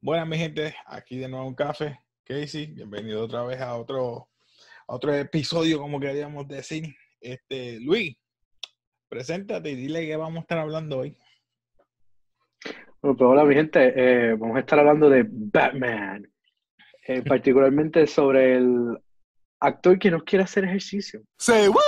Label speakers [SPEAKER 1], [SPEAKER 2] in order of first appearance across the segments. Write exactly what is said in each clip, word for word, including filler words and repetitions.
[SPEAKER 1] Buenas, mi gente, aquí de nuevo un café. Casey, bienvenido otra vez a otro, a otro episodio, como queríamos decir. Este, Luis, preséntate y dile que vamos a estar hablando hoy.
[SPEAKER 2] Bueno, pues hola mi gente, eh, vamos a estar hablando de Batman, eh, particularmente sobre el actor que no quiere hacer ejercicio.
[SPEAKER 1] Say what?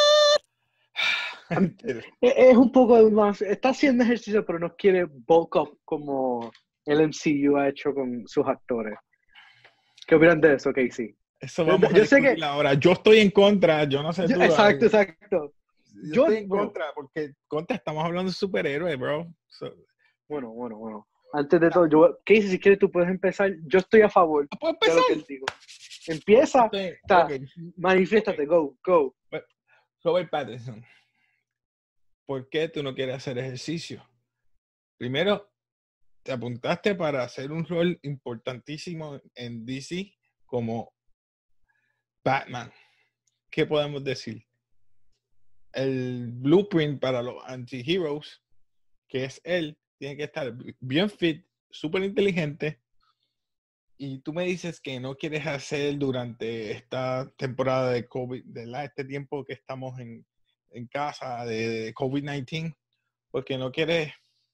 [SPEAKER 2] Am- e- Es un poco más, está haciendo ejercicio pero no quiere bulk up como el M C U ha hecho con sus actores. ¿Qué opinan de eso, Casey?
[SPEAKER 1] Eso
[SPEAKER 2] Yo,
[SPEAKER 1] vamos a
[SPEAKER 2] yo sé que,
[SPEAKER 1] discutir ahora. Yo estoy en contra, yo no sé
[SPEAKER 2] yo-
[SPEAKER 1] tú.
[SPEAKER 2] exacto,
[SPEAKER 1] Ay,
[SPEAKER 2] exacto.
[SPEAKER 1] yo
[SPEAKER 2] Yo,
[SPEAKER 1] estoy en
[SPEAKER 2] bueno,
[SPEAKER 1] contra porque contra estamos hablando de superhéroes, bro. So,
[SPEAKER 2] bueno, bueno, bueno. Antes de todo, yo, Casey, si quieres tú puedes empezar. Yo estoy a favor
[SPEAKER 1] ¿puedo
[SPEAKER 2] de lo que
[SPEAKER 1] empezar?
[SPEAKER 2] él dijo. Empieza,
[SPEAKER 1] Estoy- ok,
[SPEAKER 2] está, manifiéstate,
[SPEAKER 1] ok.
[SPEAKER 2] go, go.
[SPEAKER 1] Well, Robert Pattinson, ¿por qué tú no quieres hacer ejercicio? Primero, te apuntaste para hacer un rol importantísimo en D C como Batman. ¿Qué podemos decir? El blueprint para los anti-heroes, que es él, tiene que estar bien fit, súper inteligente. Y tú me dices que no quieres hacer durante esta temporada de COVID, de la, este tiempo que estamos en, en casa de, de COVID diecinueve, porque no quieres,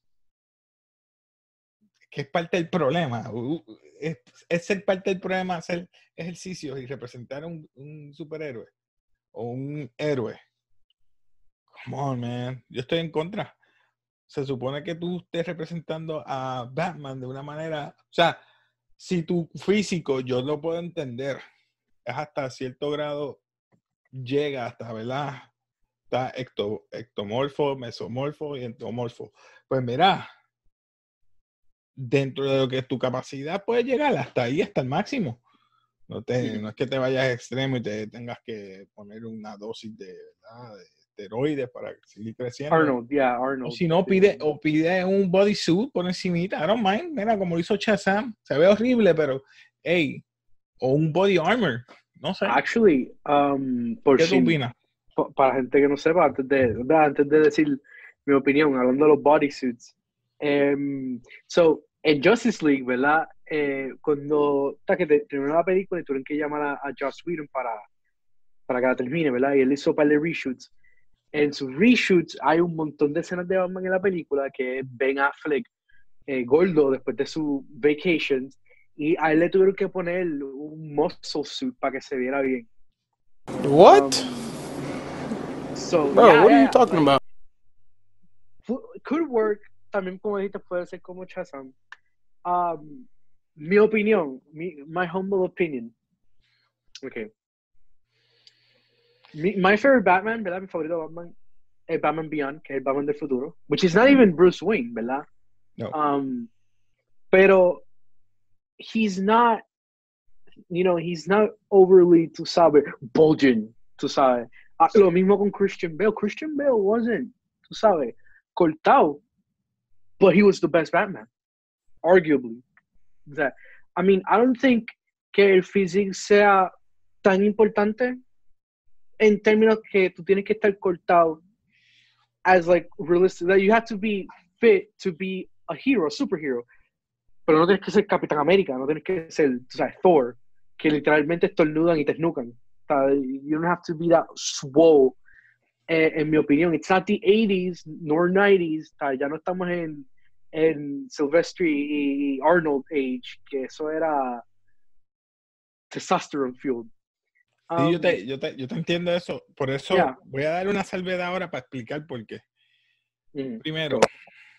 [SPEAKER 1] que es parte del problema. Es, es ser parte del problema hacer ejercicios y representar a un, un superhéroe o un héroe. Come on, man. Yo estoy en contra. Se supone que tú estés representando a Batman de una manera, o sea, si tu físico yo lo puedo entender, es hasta cierto grado, llega hasta, ¿verdad? Está ecto, ectomorfo, mesomorfo y endomorfo. Pues mira, dentro de lo que es tu capacidad puedes llegar hasta ahí, hasta el máximo. No, te, no es que te vayas a extremo y te tengas que poner una dosis de, ¿verdad? de esteroides para seguir creciendo.
[SPEAKER 2] Arnold, yeah,
[SPEAKER 1] O
[SPEAKER 2] Arnold.
[SPEAKER 1] si no,
[SPEAKER 2] Sí.
[SPEAKER 1] pide, o pide un bodysuit por encimita. I don't mind. Mira, como lo hizo Shazam. Se ve horrible, pero, hey, o un body armor. No sé.
[SPEAKER 2] Actually, um, por
[SPEAKER 1] ¿Qué tú
[SPEAKER 2] si,
[SPEAKER 1] opinas?
[SPEAKER 2] pa- para gente que no sepa, antes de, ¿verdad? Antes de decir mi opinión, hablando de los bodysuits. Um, so, en Justice League, ¿verdad? Eh, cuando ta, que te- terminó la película y tuvieron que llamar a, a Joss Whedon para, para que la termine, ¿verdad? Y él hizo un par de reshoots. En sus reshoots hay un montón de escenas de Batman en la película que es Ben Affleck eh, gordo después de su vacation y a él le tuvieron que poner un muscle suit para que se viera bien.
[SPEAKER 3] What?
[SPEAKER 2] Um, so,
[SPEAKER 3] Bro,
[SPEAKER 2] yeah,
[SPEAKER 3] what are
[SPEAKER 2] yeah,
[SPEAKER 3] you
[SPEAKER 2] yeah,
[SPEAKER 3] talking
[SPEAKER 2] like,
[SPEAKER 3] about?
[SPEAKER 2] could work. También, como dijiste, puede ser como Shazam. Um, mi opinión, mi, my humble opinion. Okay. Mi, my favorite Batman, ¿verdad? Mi favorito Batman es Batman Beyond, que es el Batman del futuro, which is not even Bruce Wayne, ¿verdad?
[SPEAKER 1] No.
[SPEAKER 2] Um, pero he's not, you know, he's not overly, tú sabes, bulging, tú sabes. Ah, lo mismo con Christian Bale. Christian Bale wasn't, tú sabes, cortado, but he was the best Batman, arguably. O sea, I mean, I don't think que el physique sea tan importante en términos que tú tienes que estar cortado as like realistic, that you have to be fit to be a hero, a superhero. Pero no tienes que ser Capitán América, no tienes que ser, tú sabes, Thor, que literalmente estornudan y te snucan. O sea, you don't have to be that swole, eh, en mi opinión. It's not the eighties nor nineties, o sea, ya no estamos en, en Sylvester y Arnold age, que eso era testosterone fueled.
[SPEAKER 1] Sí,
[SPEAKER 2] Um,
[SPEAKER 1] yo te, yo, te, yo te entiendo eso. Por eso
[SPEAKER 2] yeah.
[SPEAKER 1] voy a dar una salvedad ahora para explicar por qué.
[SPEAKER 2] Mm,
[SPEAKER 1] Primero,
[SPEAKER 2] go.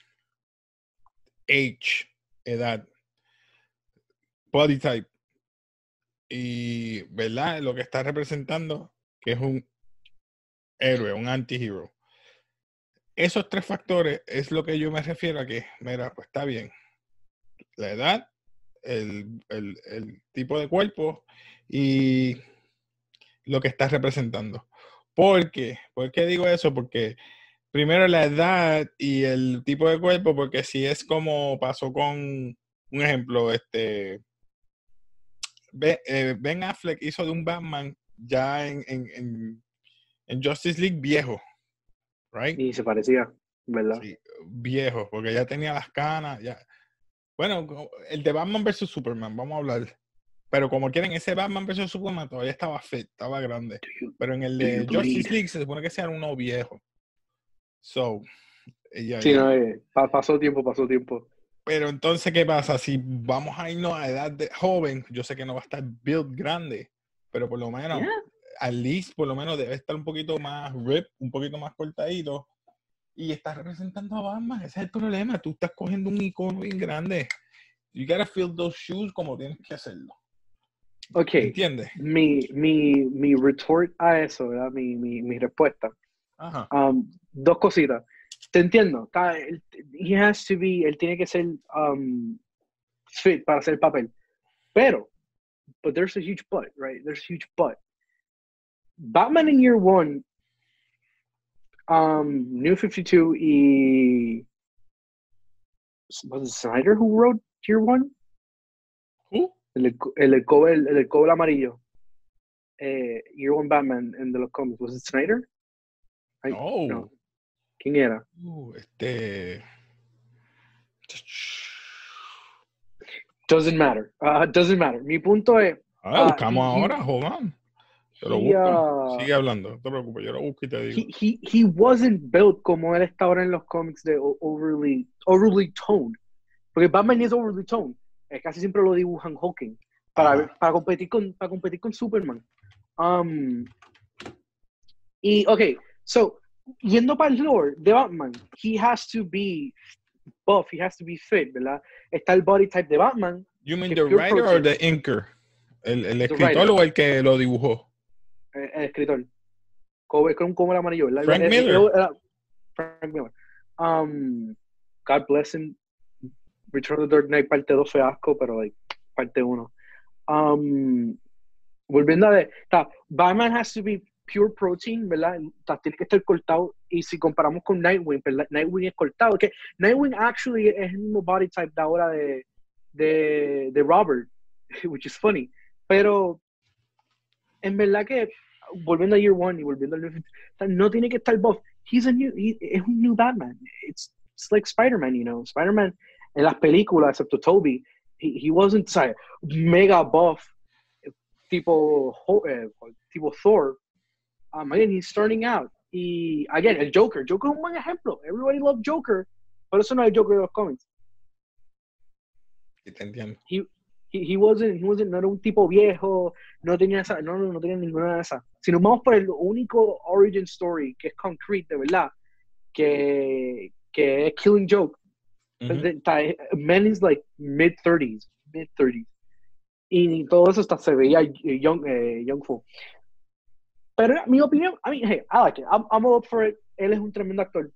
[SPEAKER 1] age, edad, body type y, ¿verdad? Lo que está representando, que es un héroe, un anti-hero. Esos tres factores es lo que yo me refiero a que, mira, pues está bien. La edad, el, el, el tipo de cuerpo y lo que está representando. ¿Por qué? ¿Por qué digo eso? Porque primero la edad y el tipo de cuerpo, porque si es como pasó con un ejemplo, este Ben, eh, Ben Affleck hizo de un Batman ya en, en, en, en Justice League viejo, right?
[SPEAKER 2] Y se parecía, ¿verdad?
[SPEAKER 1] Sí, viejo, porque ya tenía las canas, ya. Bueno, co- el de Batman versus Superman, vamos a hablar. Pero como quieren, ese Batman versus Superman todavía estaba fit, estaba grande.
[SPEAKER 2] Do you,
[SPEAKER 1] Pero en el
[SPEAKER 2] do you
[SPEAKER 1] de Justice
[SPEAKER 2] bleed?
[SPEAKER 1] League se supone que sea uno viejo. So, ya,
[SPEAKER 2] Sí,
[SPEAKER 1] ya.
[SPEAKER 2] no, eh, pa- pasó tiempo, pasó tiempo.
[SPEAKER 1] Pero entonces, ¿qué pasa? Si vamos a irnos a edad de joven, yo sé que no va a estar build grande, pero por lo menos,
[SPEAKER 2] Yeah.
[SPEAKER 1] at least, por lo menos debe estar un poquito más rip, un poquito más cortadito. Y está representando a Batman. Ese es el problema. Tú estás cogiendo un icono bien grande. You gotta fill those shoes como tienes que hacerlo.
[SPEAKER 2] Ok,
[SPEAKER 1] ¿Entiendes?
[SPEAKER 2] mi, mi, mi retort a eso, ¿verdad? Mi, mi, mi respuesta.
[SPEAKER 1] Ajá.
[SPEAKER 2] Um, dos cositas. Te entiendo. Está- él- he has to be, él tiene que ser um, fit para hacer el papel. Pero, but there's a huge but, right? There's a huge but. Batman in Year One, um, New fifty-two y was it Snyder who wrote Year One?
[SPEAKER 1] Who?
[SPEAKER 2] El, el, el, cover, el, el cover amarillo. Eh, Year One Batman en de los cómics. Was it Snyder? I-
[SPEAKER 1] No.
[SPEAKER 2] no. ¿Quién era?
[SPEAKER 1] Uh, este.
[SPEAKER 2] Doesn't matter. Uh, doesn't matter. Mi punto es.
[SPEAKER 1] Ah,
[SPEAKER 2] uh,
[SPEAKER 1] buscamos
[SPEAKER 2] he- he-
[SPEAKER 1] ahora, joven. Yo lo
[SPEAKER 2] he,
[SPEAKER 1] busco.
[SPEAKER 2] uh,
[SPEAKER 1] Sigue hablando, no te preocupes, yo lo busco y te digo.
[SPEAKER 2] he, he, he wasn't built como él está ahora en los cómics de o- overly, overly toned. Porque Batman es overly toned. Eh, casi siempre lo dibujan Hawking. Para,
[SPEAKER 1] Ajá.
[SPEAKER 2] para, competir con, para competir con Superman. Um, y, ok, so, yendo para el lore de Batman, he has to be buff, he has to be fit, ¿verdad? Está el body type de Batman.
[SPEAKER 1] You mean
[SPEAKER 2] que
[SPEAKER 1] the
[SPEAKER 2] pure
[SPEAKER 1] writer or
[SPEAKER 2] protein.
[SPEAKER 1] the inker? ¿El, el
[SPEAKER 2] The
[SPEAKER 1] escritor
[SPEAKER 2] writer.
[SPEAKER 1] o el que lo dibujó?
[SPEAKER 2] Eh, el escritor. Como, con un cover amarillo, ¿verdad?
[SPEAKER 1] Frank
[SPEAKER 2] Eh, eh,
[SPEAKER 1] Miller.
[SPEAKER 2] eh, era- Frank Miller. Um, God bless him. Return of the Dark Knight parte dos fue asco, pero like, parte uno. Um, volviendo a ver, ta, Batman has to be pure protein, ¿verdad? Ta, tiene que estar cortado. Y si comparamos con Nightwing, ¿verdad? Nightwing es cortado. Que Nightwing actually es el mismo body type de ahora de, de, de Robert, which is funny. Pero en verdad que volviendo a Year One y volviendo al New fifty, no tiene que estar buff. He's a new, he, es un new Batman. It's, it's like Spider-Man, you know. Spider-Man en las películas, excepto Toby, he, he wasn't like, mega buff tipo, eh, tipo Thor. Um, again, he's starting out. Y, again, el Joker. Joker es un buen ejemplo. Everybody loved Joker. Pero eso no es el Joker de los cómics.
[SPEAKER 1] Sí, te entiendo.
[SPEAKER 2] He, he, he wasn't, he wasn't, no era un tipo viejo, no tenía esa, no, no, no tenía ninguna de esas. Si nos vamos por el único origin story que es concrete, de verdad, que, que es Killing Joke.
[SPEAKER 1] Ujú.
[SPEAKER 2] The- the- Man is like mid thirties, mid thirties. Y todo eso hasta se veía eh, young, eh, young full. Pero mi opinión, I mean, hey, I like it. I'm, I'm all up for it. Él es un tremendo actor.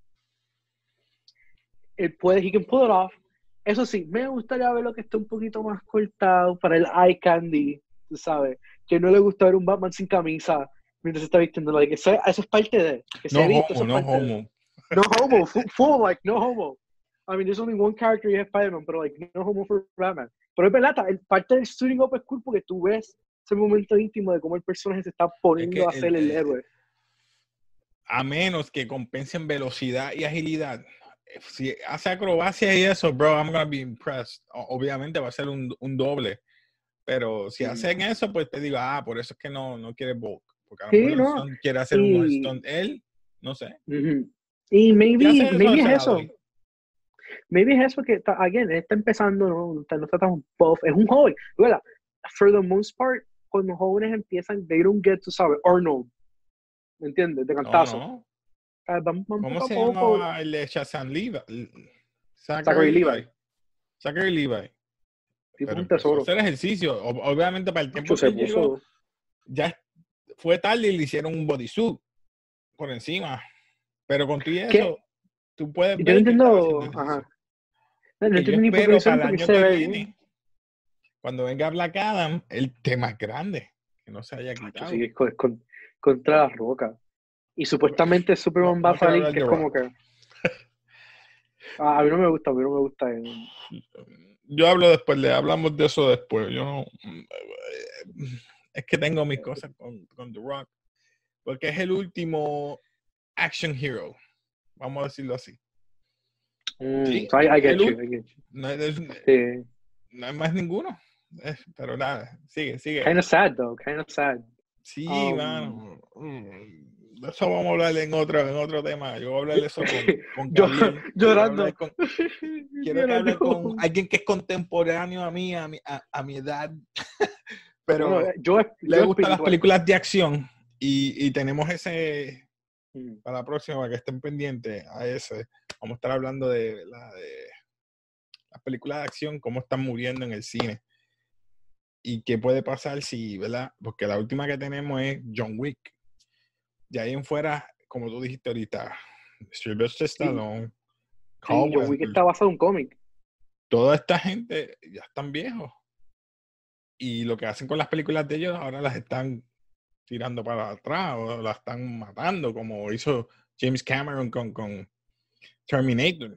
[SPEAKER 2] Él puede, he can pull it off. Eso sí, me gustaría verlo que esté un poquito más cortado para el eye candy, tú sabes. Que no le gusta ver un Batman sin camisa mientras se está vistiendo. Like, eso, eso es parte de. Que
[SPEAKER 1] No
[SPEAKER 2] se visto,
[SPEAKER 1] homo,
[SPEAKER 2] eso es
[SPEAKER 1] no
[SPEAKER 2] parte de.
[SPEAKER 1] homo.
[SPEAKER 2] No homo, full, full, like, no homo. I mean, there's only one character you have Spider-Man, pero like, no homo for Batman. Pero es verdad, el parte del suiting up es cool porque tú ves ese momento íntimo de cómo el personaje se está poniendo
[SPEAKER 1] Es que
[SPEAKER 2] a ser
[SPEAKER 1] el-
[SPEAKER 2] el héroe.
[SPEAKER 1] A menos que compensen velocidad y agilidad. Si hace acrobacia y eso, bro, I'm gonna be impressed. O- Obviamente va a ser un, un doble. Pero si
[SPEAKER 2] Mm.
[SPEAKER 1] hacen eso, pues te digo, ah, por eso es que no, no quiere Bulk. Porque a lo
[SPEAKER 2] Sí,
[SPEAKER 1] mejor
[SPEAKER 2] no.
[SPEAKER 1] Stone quiere hacer
[SPEAKER 2] Y-
[SPEAKER 1] unos stunt él, no sé.
[SPEAKER 2] Ujú. Y
[SPEAKER 1] Si
[SPEAKER 2] maybe,
[SPEAKER 1] hace eso,
[SPEAKER 2] maybe
[SPEAKER 1] se
[SPEAKER 2] es
[SPEAKER 1] la
[SPEAKER 2] eso.
[SPEAKER 1] doy.
[SPEAKER 2] Maybe es eso que, está, again, está empezando, no, no está, no está tan buff. Es un joven. ¿Verdad? For the most part, cuando jóvenes empiezan, they don't get to saber Arnold. ¿Me entiendes? De
[SPEAKER 1] No,
[SPEAKER 2] cantazo.
[SPEAKER 1] no.
[SPEAKER 2] Ah, Van, van
[SPEAKER 1] ¿Cómo
[SPEAKER 2] poco
[SPEAKER 1] se
[SPEAKER 2] a poco.
[SPEAKER 1] llamaba el de Shazam Levi?
[SPEAKER 2] Zachary
[SPEAKER 1] Zachary
[SPEAKER 2] Levi.
[SPEAKER 1] Levi. Zachary Levi.
[SPEAKER 2] Tipo
[SPEAKER 1] Pero
[SPEAKER 2] un
[SPEAKER 1] empezó a
[SPEAKER 2] tesoro.
[SPEAKER 1] hacer ejercicio. O- Obviamente para el tiempo
[SPEAKER 2] Mucho
[SPEAKER 1] que
[SPEAKER 2] se
[SPEAKER 1] él llegó,
[SPEAKER 2] puso.
[SPEAKER 1] ya fue tarde y le hicieron un bodysuit por encima. Pero con todo y
[SPEAKER 2] ¿Qué?
[SPEAKER 1] eso, tú puedes
[SPEAKER 2] Yo
[SPEAKER 1] ver
[SPEAKER 2] no
[SPEAKER 1] que estaba
[SPEAKER 2] entiendo.
[SPEAKER 1] haciendo
[SPEAKER 2] Ajá.
[SPEAKER 1] ejercicio.
[SPEAKER 2] No, no
[SPEAKER 1] Que yo
[SPEAKER 2] entiendo ni por qué lo
[SPEAKER 1] espero
[SPEAKER 2] hicieron
[SPEAKER 1] para el
[SPEAKER 2] porque
[SPEAKER 1] año
[SPEAKER 2] se
[SPEAKER 1] que
[SPEAKER 2] ve bien.
[SPEAKER 1] viene, cuando venga Black Adam, el tema es grande, que no se haya
[SPEAKER 2] Yo
[SPEAKER 1] quitado.
[SPEAKER 2] sí, con, con- contra la roca. Y supuestamente Superman
[SPEAKER 1] No-
[SPEAKER 2] va
[SPEAKER 1] no
[SPEAKER 2] a
[SPEAKER 1] quiero
[SPEAKER 2] salir,
[SPEAKER 1] hablar
[SPEAKER 2] que
[SPEAKER 1] de
[SPEAKER 2] es como
[SPEAKER 1] Rock.
[SPEAKER 2] que. Ah, a mí no me gusta, a mí no me gusta. eh.
[SPEAKER 1] Yo hablo después, le hablamos de eso después. Yo no, es que tengo mis cosas con, con The Rock, porque es el último action hero, vamos a decirlo así.
[SPEAKER 2] Mm,
[SPEAKER 1] Sí,
[SPEAKER 2] so I, I get
[SPEAKER 1] el
[SPEAKER 2] you,
[SPEAKER 1] ul-
[SPEAKER 2] I get you.
[SPEAKER 1] no, hay,
[SPEAKER 2] Sí.
[SPEAKER 1] no hay más ninguno. Eh, pero nada, sigue, sigue.
[SPEAKER 2] Kind of sad though, kind of sad.
[SPEAKER 1] Sí,
[SPEAKER 2] Um,
[SPEAKER 1] mano. Mm, de eso vamos a hablar en otro, en otro tema. Yo voy a hablar de eso con, con
[SPEAKER 2] Yo-
[SPEAKER 1] Gabriel. Quiero hablar
[SPEAKER 2] llorando.
[SPEAKER 1] con, quiero que hable con alguien que es contemporáneo a mí, a mi, a, a mi edad. Pero
[SPEAKER 2] Bueno, yo,
[SPEAKER 1] le
[SPEAKER 2] yo
[SPEAKER 1] gustan las
[SPEAKER 2] espiritual.
[SPEAKER 1] películas de acción y, y tenemos ese
[SPEAKER 2] Mm.
[SPEAKER 1] para la próxima, para que estén pendientes a ese. Vamos a estar hablando de, la, de las películas de acción, cómo están muriendo en el cine y qué puede pasar si, ¿verdad? Porque la última que tenemos es John Wick. De ahí en fuera, como tú dijiste ahorita, Sylvester Stallone,
[SPEAKER 2] Sí,
[SPEAKER 1] Carl
[SPEAKER 2] John Wick
[SPEAKER 1] Weathers,
[SPEAKER 2] está basado en un cómic.
[SPEAKER 1] toda esta gente ya están viejos. Y lo que hacen con las películas de ellos ahora las están tirando para atrás o las están matando, como hizo James Cameron con, con Terminator.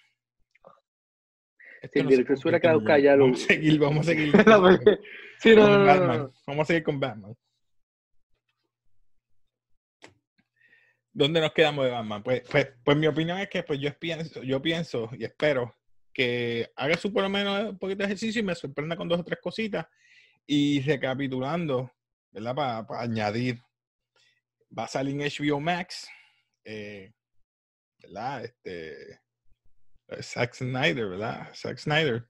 [SPEAKER 2] Si
[SPEAKER 1] Esto
[SPEAKER 2] el
[SPEAKER 1] no se
[SPEAKER 2] director se hubiera
[SPEAKER 1] convierte en
[SPEAKER 2] quedado
[SPEAKER 1] un-
[SPEAKER 2] callado.
[SPEAKER 1] Vamos a seguir, vamos a seguir
[SPEAKER 2] La
[SPEAKER 1] con,
[SPEAKER 2] verdad. Sí, no,
[SPEAKER 1] con
[SPEAKER 2] no, no, no,
[SPEAKER 1] Batman.
[SPEAKER 2] no.
[SPEAKER 1] Vamos a seguir con Batman. ¿Dónde nos quedamos de Batman? Pues, pues, pues mi opinión es que pues yo pienso, yo pienso y espero que haga su por lo menos un poquito de ejercicio y me sorprenda con dos o tres cositas. Y recapitulando, ¿verdad? Para pa añadir, va a salir en H B O Max, eh, ¿verdad? Este, Zack Snyder, ¿verdad? Zack Snyder.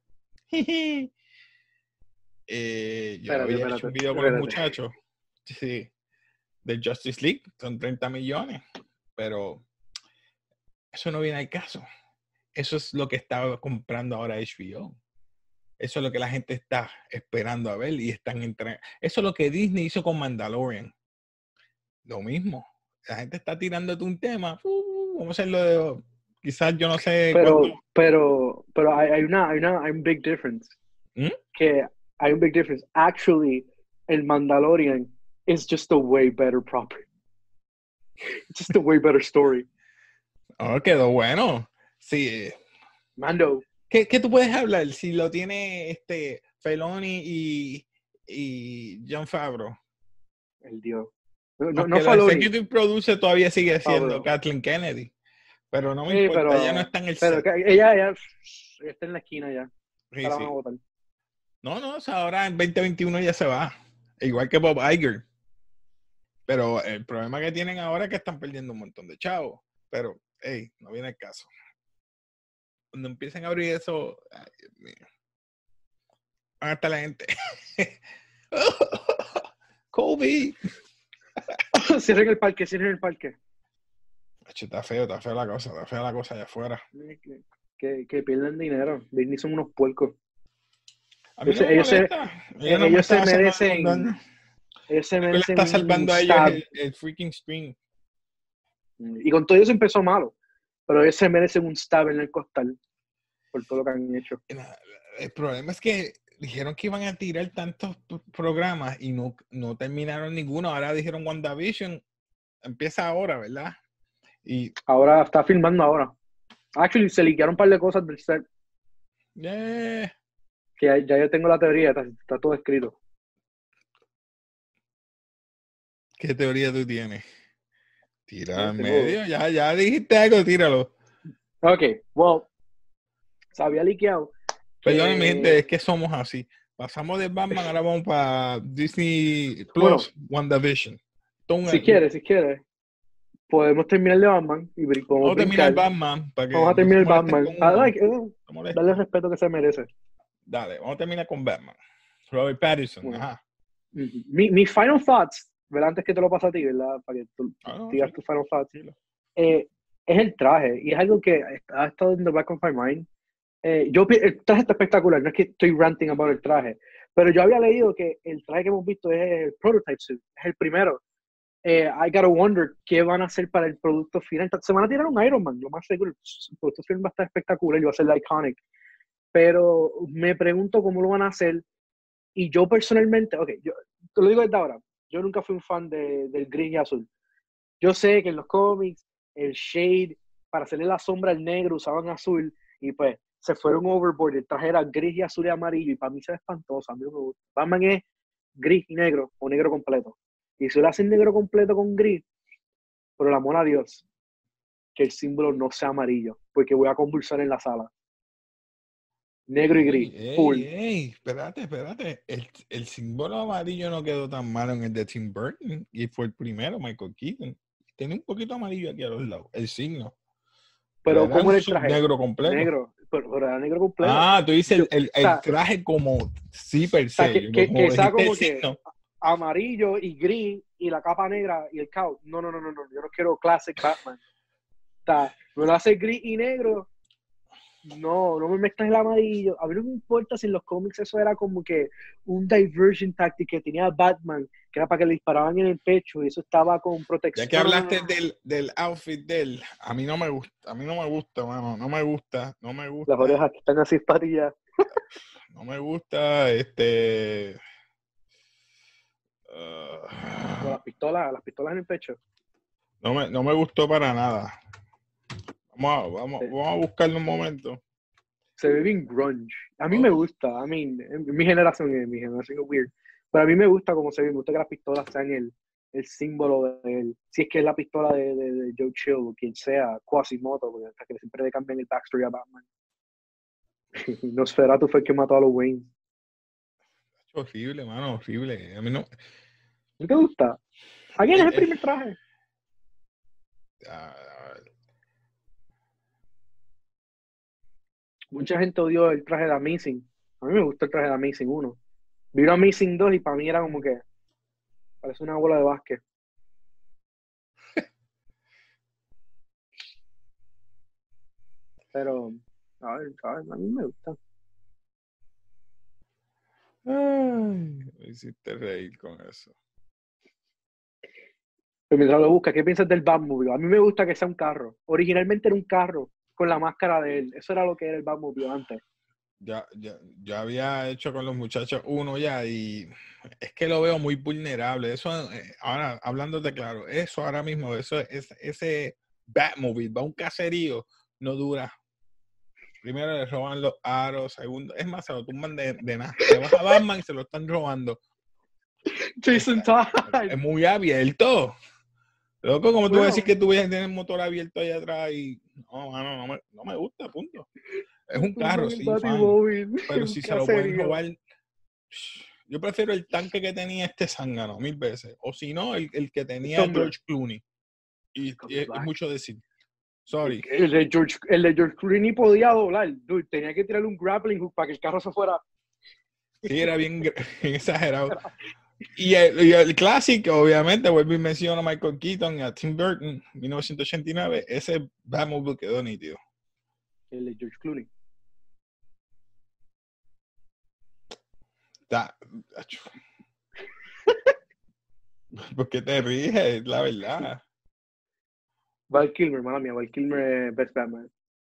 [SPEAKER 1] eh, yo
[SPEAKER 2] Espérate,
[SPEAKER 1] había
[SPEAKER 2] espérate,
[SPEAKER 1] hecho un video con
[SPEAKER 2] espérate.
[SPEAKER 1] los muchachos, sí, de Justice League, son treinta millones, pero eso no viene al caso. Eso es lo que está comprando ahora H B O. Eso es lo que la gente está esperando a ver y están entre... Eso es lo que Disney hizo con Mandalorian. Lo mismo. La gente está tirándote un tema. Uh, vamos a hacerlo de... Quizás yo no sé
[SPEAKER 2] Pero,
[SPEAKER 1] cuánto...
[SPEAKER 2] pero, pero hay, hay una, hay una, hay un big difference.
[SPEAKER 1] ¿Mm?
[SPEAKER 2] Que hay un big difference. Actually, el Mandalorian is just a way better property. It's just a way better story.
[SPEAKER 1] Oh, quedó bueno. Sí.
[SPEAKER 2] Mando.
[SPEAKER 1] ¿Qué, ¿Qué tú puedes hablar si lo tiene este Filoni y, y Jon Favreau?
[SPEAKER 2] El dios. No, no,
[SPEAKER 1] Aunque
[SPEAKER 2] no
[SPEAKER 1] la
[SPEAKER 2] Filoni.
[SPEAKER 1] executive producer todavía sigue siendo
[SPEAKER 2] Favreau.
[SPEAKER 1] Kathleen Kennedy. Pero no me
[SPEAKER 2] Sí,
[SPEAKER 1] importa,
[SPEAKER 2] pero,
[SPEAKER 1] ella no está en el
[SPEAKER 2] pero
[SPEAKER 1] set.
[SPEAKER 2] que- ella, ella, ella está en la esquina ya.
[SPEAKER 1] Sí,
[SPEAKER 2] Ya la
[SPEAKER 1] sí.
[SPEAKER 2] van a votar.
[SPEAKER 1] No, no, o sea, ahora en veinte veintiuno ya se va. Igual que Bob Iger. Pero el problema que tienen ahora es que están perdiendo un montón de chavos. Pero, hey, no viene el caso. Cuando empiecen a abrir eso, ay, Dios mío. Van a estar la gente. Kobe.
[SPEAKER 2] Cierren el parque, cierren el parque.
[SPEAKER 1] Acho, está feo, está fea la cosa, está fea la cosa allá afuera.
[SPEAKER 2] Que, que, que pierden dinero. Disney son unos puercos.
[SPEAKER 1] A mí no
[SPEAKER 2] Ellos-
[SPEAKER 1] me
[SPEAKER 2] ellos se-
[SPEAKER 1] molesta. Ella no me
[SPEAKER 2] ellos se
[SPEAKER 1] está
[SPEAKER 2] merecen-
[SPEAKER 1] salvando un daño.
[SPEAKER 2] Ellos se
[SPEAKER 1] Lo que le
[SPEAKER 2] merecen
[SPEAKER 1] está
[SPEAKER 2] un
[SPEAKER 1] salvando a ellos
[SPEAKER 2] stab.
[SPEAKER 1] es el, el freaking stream.
[SPEAKER 2] Y con todo eso empezó malo. Pero ellos se merecen un stab en el costal por todo lo que han hecho.
[SPEAKER 1] El problema es que dijeron que iban a tirar tantos p- programas y no, no terminaron ninguno. Ahora dijeron WandaVision empieza ahora, ¿verdad? Y
[SPEAKER 2] Ahora está filmando ahora. Actually, se liquearon un par de cosas del set.
[SPEAKER 1] yeah,
[SPEAKER 2] Que ya, ya yo tengo la teoría, está, está todo escrito.
[SPEAKER 1] ¿qué teoría tú tienes? Tira en
[SPEAKER 2] Tengo-
[SPEAKER 1] medio, ya, ya dijiste algo, tíralo.
[SPEAKER 2] Ok, well, se había liqueado. que-
[SPEAKER 1] Perdóname, mi gente, es que somos así. Pasamos de Batman, ahora vamos para Disney Plus, WandaVision. Todo
[SPEAKER 2] Si
[SPEAKER 1] un-
[SPEAKER 2] quieres, si quieres, podemos terminar de Batman y brin- podemos
[SPEAKER 1] Vamos a terminar
[SPEAKER 2] brincar.
[SPEAKER 1] Batman. Para que
[SPEAKER 2] Vamos a
[SPEAKER 1] no
[SPEAKER 2] terminar
[SPEAKER 1] se molesten
[SPEAKER 2] Batman.
[SPEAKER 1] con
[SPEAKER 2] Ah,
[SPEAKER 1] uno.
[SPEAKER 2] like, eh,
[SPEAKER 1] No se molesten.
[SPEAKER 2] darle el respeto que se merece.
[SPEAKER 1] Dale, vamos a terminar con Batman. Robert Pattinson,
[SPEAKER 2] Bueno.
[SPEAKER 1] ajá.
[SPEAKER 2] Mi, mi final thoughts, ¿verdad? Antes que te lo pase a ti, ¿verdad? Para que tú
[SPEAKER 1] Ah, no,
[SPEAKER 2] digas
[SPEAKER 1] sí.
[SPEAKER 2] tus final thoughts.
[SPEAKER 1] Sí, lo-
[SPEAKER 2] Eh, es el traje, y es algo que ha estado en the back of my mind. Eh, yo, pi- el traje está espectacular, no es que estoy ranting about el traje, pero yo había leído que el traje que hemos visto es el prototype suit, es el primero. Eh, I gotta wonder qué van a hacer para el producto final. Se van a tirar un Iron Man, lo más seguro. El producto final va a estar espectacular y va a ser la iconic. Pero me pregunto cómo lo van a hacer. Y yo personalmente, ok, yo te lo digo desde ahora, yo nunca fui un fan de, del gris y azul. Yo sé que en los cómics, el shade, para hacerle la sombra al negro, usaban azul, y pues se fueron overboard, el traje era gris y azul y amarillo, y para mí se ve espantoso, a mí no me gusta. Batman es gris y negro, o negro completo. Y si lo hacen negro completo con gris, por el amor a Dios, que el símbolo no sea amarillo, porque voy a convulsar en la sala. Negro y gris.
[SPEAKER 1] Ey,
[SPEAKER 2] full.
[SPEAKER 1] ey, espérate, espérate. El, el símbolo amarillo no quedó tan malo en el de Tim Burton y fue el primero, Michael Keaton. Tiene un poquito amarillo aquí a los lados, el signo.
[SPEAKER 2] Pero ¿cómo era el
[SPEAKER 1] un
[SPEAKER 2] traje?
[SPEAKER 1] negro completo.
[SPEAKER 2] Negro, pero, pero era negro completo.
[SPEAKER 1] Ah, tú dices el, el,
[SPEAKER 2] o sea,
[SPEAKER 1] el traje como sí per
[SPEAKER 2] o sea,
[SPEAKER 1] se.
[SPEAKER 2] que, que,
[SPEAKER 1] como
[SPEAKER 2] que sea
[SPEAKER 1] dijiste
[SPEAKER 2] como
[SPEAKER 1] el
[SPEAKER 2] que
[SPEAKER 1] signo.
[SPEAKER 2] amarillo y gris y la capa negra y el cowl. No, no, no, no, no. Yo no quiero classic Batman. O sea, me lo hace gris y negro. No, no me mezclas el amarillo. A mí no me importa si en los cómics eso era como que un diversion tactic que tenía Batman, que era para que le disparaban en el pecho y eso estaba con protección.
[SPEAKER 1] Ya que
[SPEAKER 2] No, no, no,
[SPEAKER 1] hablaste
[SPEAKER 2] no.
[SPEAKER 1] del, del outfit de él, a mí no me gusta, a mí no me gusta, mano, no me gusta, no me gusta.
[SPEAKER 2] Las orejas que están así patillas.
[SPEAKER 1] No me gusta, este... Uh,
[SPEAKER 2] Con las pistolas, las pistolas en el pecho.
[SPEAKER 1] no, me, no me gustó para nada. Vamos a, vamos,
[SPEAKER 2] Sí.
[SPEAKER 1] vamos a buscarlo un momento.
[SPEAKER 2] Se ve bien grunge. A mí
[SPEAKER 1] Oh.
[SPEAKER 2] me gusta. I mean, en mi generación es mi generación es weird. Pero a mí me gusta cómo se ve. Me gusta que las pistolas sean el, el símbolo de él. Si es que es la pistola de, de, de Joe Chill o quien sea, Quasimodo, porque hasta que siempre le cambian el backstory a Batman. Nosferatu fue el que mató a los Wayne.
[SPEAKER 1] Horrible, mano, horrible. A mí no...
[SPEAKER 2] ¿No te gusta? ¿A quién es el
[SPEAKER 1] Eh,
[SPEAKER 2] primer traje?
[SPEAKER 1] ah,
[SPEAKER 2] Mucha gente odió el traje de Amazing. A mí me gusta el traje de Amazing uno. Vi Amazing dos y para mí era como que parece una bola de básquet. Pero, a ver, a ver, a mí me gusta.
[SPEAKER 1] ay, me hiciste reír con eso.
[SPEAKER 2] Pero mientras lo busca, ¿qué piensas del Batmobile? A mí me gusta que sea un carro. Originalmente era un carro con la máscara de él. Eso era lo que era el Batmobile antes.
[SPEAKER 1] Ya, ya, ya había hecho con los muchachos uno ya y es que lo veo muy vulnerable. Eso, eh, ahora, hablándote claro, eso ahora mismo, eso es, ese Batmobile va a un caserío, no dura. Primero le roban los aros, segundo, es más, se lo tumban de, de nada. Se baja Batman y se lo están robando.
[SPEAKER 2] Jason Todd.
[SPEAKER 1] Es muy abierto. Loco, como tú
[SPEAKER 2] Bueno.
[SPEAKER 1] vas a decir que tú vas a tener el motor abierto allá atrás y no, mano, no me, no me gusta, punto. Es un carro, sí, fine, pero si se lo pueden robar, yo prefiero el tanque que tenía este zángano mil veces, o si no, el, el que tenía
[SPEAKER 2] Tumblr.
[SPEAKER 1] George Clooney. Y, y es, es mucho decir. Sorry.
[SPEAKER 2] El de George, el de George Clooney podía doblar. Dude, tenía que tirarle un grappling hook para que el carro se fuera.
[SPEAKER 1] Sí, era bien, bien exagerado. Y el, y el clásico, obviamente, vuelvo y menciono a Michael Keaton y a Tim Burton, mil novecientos ochenta y nueve, ese Batmobile quedó nítido.
[SPEAKER 2] El de George Clooney.
[SPEAKER 1] Da, ¿por qué te ríes? La verdad.
[SPEAKER 2] Val Kilmer, mala mía, Val Kilmer es Best Batman.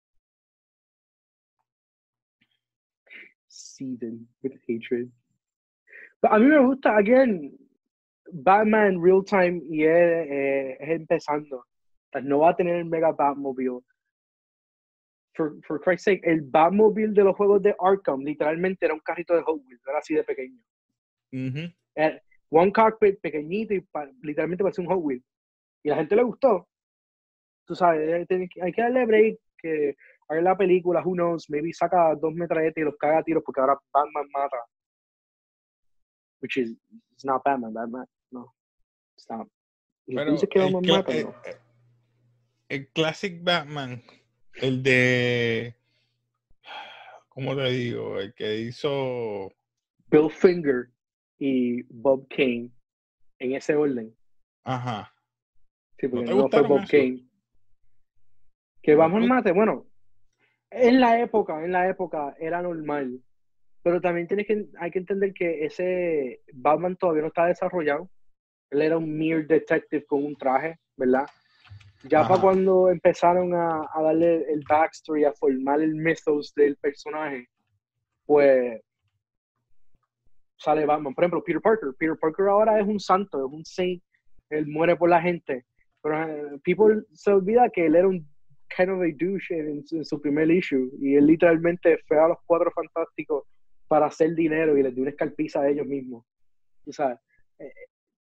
[SPEAKER 2] Season with hatred. Pero a mí me gusta, again, Batman real time y es, eh, es empezando. O sea, no va a tener el Mega Batmobile. For, for Christ's sake, el Batmobile de los juegos de Arkham literalmente era un carrito de Hot Wheels, era así de pequeño.
[SPEAKER 1] Uh-huh.
[SPEAKER 2] Era one cockpit pequeñito y pa, literalmente parecía un Hot Wheel. Y a la gente le gustó. Tú sabes, hay que darle break, que haga la película, who knows, maybe saca dos metralletas y los caga a tiros porque ahora Batman mata. Which is, it's not Batman, Batman, no. It's not.
[SPEAKER 1] Pero
[SPEAKER 2] Dice que
[SPEAKER 1] el,
[SPEAKER 2] Batman
[SPEAKER 1] cla-
[SPEAKER 2] mata,
[SPEAKER 1] el,
[SPEAKER 2] no.
[SPEAKER 1] el Classic Batman, el de, ¿cómo te digo? El que hizo...
[SPEAKER 2] Bill Finger y Bob Kane, en ese orden.
[SPEAKER 1] Ajá.
[SPEAKER 2] Sí, porque
[SPEAKER 1] ¿No te
[SPEAKER 2] no fue
[SPEAKER 1] gustaron
[SPEAKER 2] Bob
[SPEAKER 1] esos?
[SPEAKER 2] Kane. Que
[SPEAKER 1] ¿No
[SPEAKER 2] Batman
[SPEAKER 1] te-
[SPEAKER 2] mate, bueno, en la época, en la época era normal. Pero también tienes que, hay que entender que ese Batman todavía no está desarrollado. Él era un mere detective con un traje, ¿verdad? Ya
[SPEAKER 1] Ajá.
[SPEAKER 2] para cuando empezaron a, a darle el backstory, a formar el mythos del personaje, pues sale Batman. Por ejemplo, Peter Parker. Peter Parker ahora es un santo, es un saint. Él muere por la gente. Pero uh, people se olvida que él era un kind of a douche en, en su primer issue. Y él literalmente fue a los Cuatro Fantásticos para hacer dinero y les dio una escalpiza a ellos mismos. O sea,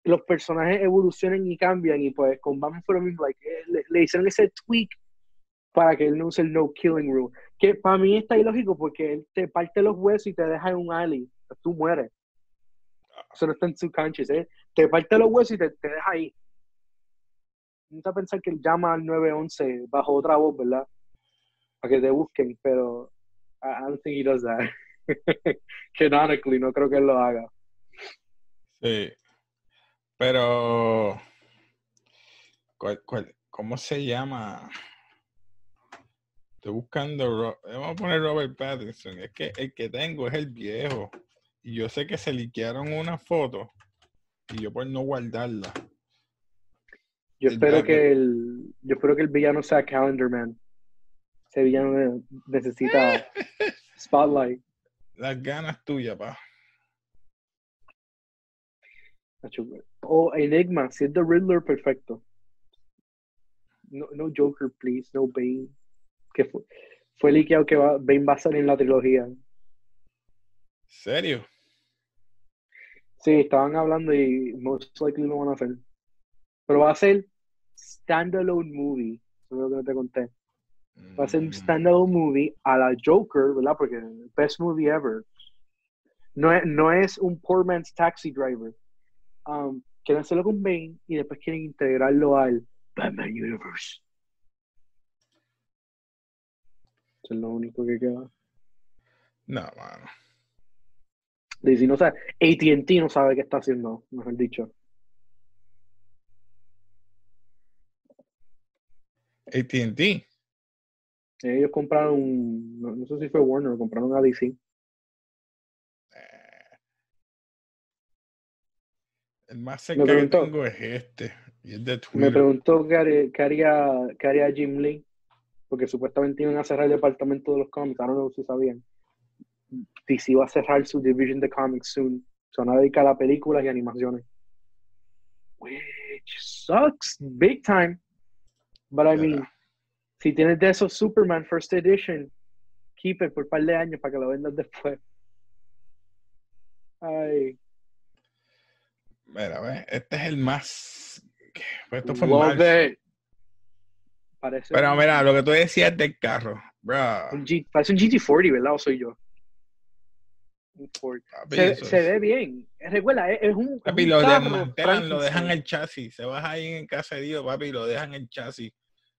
[SPEAKER 2] los personajes evolucionen y cambian, y pues con Batman fue lo mismo, like, eh, le, le hicieron ese tweak para que él no use el no killing rule, que para mí está ilógico porque él te parte los huesos y te deja en un alley, pues tú mueres. Eso no está en subconscious, ¿eh? Te parte los huesos y te, te deja ahí. No te pensar que él llama al nueve once bajo otra voz, ¿verdad? Para que te busquen, pero I, I don't think he does that. Canonically, no creo que él lo haga.
[SPEAKER 1] Sí. Pero, ¿cuál, cuál, ¿cómo se llama? Estoy buscando, vamos a poner Robert Pattinson. Es que el que tengo es el viejo. Y yo sé que se liquearon una foto. Y yo por no guardarla.
[SPEAKER 2] Yo
[SPEAKER 1] El
[SPEAKER 2] espero
[SPEAKER 1] Batman.
[SPEAKER 2] que el, yo espero que el villano sea Calendar Man. Ese villano necesita spotlight.
[SPEAKER 1] Las ganas tuyas, pa.
[SPEAKER 2] O Enigma, si es The Riddler, perfecto. No, no Joker, please, no Bane. Que fue, fue liqueado que va, Bane va a salir en la trilogía.
[SPEAKER 1] ¿Serio?
[SPEAKER 2] Sí, estaban hablando y most likely lo van a hacer. Pero va a ser standalone movie. Eso es lo que no te conté. Va a ser un standalone movie a la Joker, ¿verdad? Porque best movie ever. No es, no es un poor man's taxi driver. Um, quieren hacerlo con Bane y después quieren integrarlo al Batman Universe. Eso es lo único que queda.
[SPEAKER 1] No, mano.
[SPEAKER 2] D C no sabe, A T and T no sabe qué está haciendo, mejor dicho.
[SPEAKER 1] A T and T.
[SPEAKER 2] Ellos compraron, no, no sé si fue Warner, compraron a D C.
[SPEAKER 1] El más cerca que tengo es este. Y es de Twitter.
[SPEAKER 2] Me preguntó qué haría, qué haría, qué haría Jim Lee. Porque supuestamente iban a cerrar el departamento de los cómics. I don't know si sabían. D C va a cerrar su division de comics soon. Se van a dedicar a películas y animaciones. Which sucks big time. But I mean, si tienes de esos Superman First Edition, keep it por un par de años para que lo vendas después. Ay.
[SPEAKER 1] Mira, ve, este es el más. Esto fue
[SPEAKER 2] Love
[SPEAKER 1] marzo.
[SPEAKER 2] it. Parece
[SPEAKER 1] Pero
[SPEAKER 2] un,
[SPEAKER 1] mira, lo que tú decías del carro, bro.
[SPEAKER 2] un G, parece un G T cuarenta, ¿verdad? ¿O soy yo? Un Ford.
[SPEAKER 1] Papi,
[SPEAKER 2] Se,
[SPEAKER 1] eso
[SPEAKER 2] se
[SPEAKER 1] es-
[SPEAKER 2] ve bien. Recuerda, es, es un,
[SPEAKER 1] Papi,
[SPEAKER 2] es un
[SPEAKER 1] lo
[SPEAKER 2] carro
[SPEAKER 1] desmantelan, lo dejan
[SPEAKER 2] Frankenstein.
[SPEAKER 1] el chasis. Se baja ahí en casa de Dios, papi, lo dejan el chasis.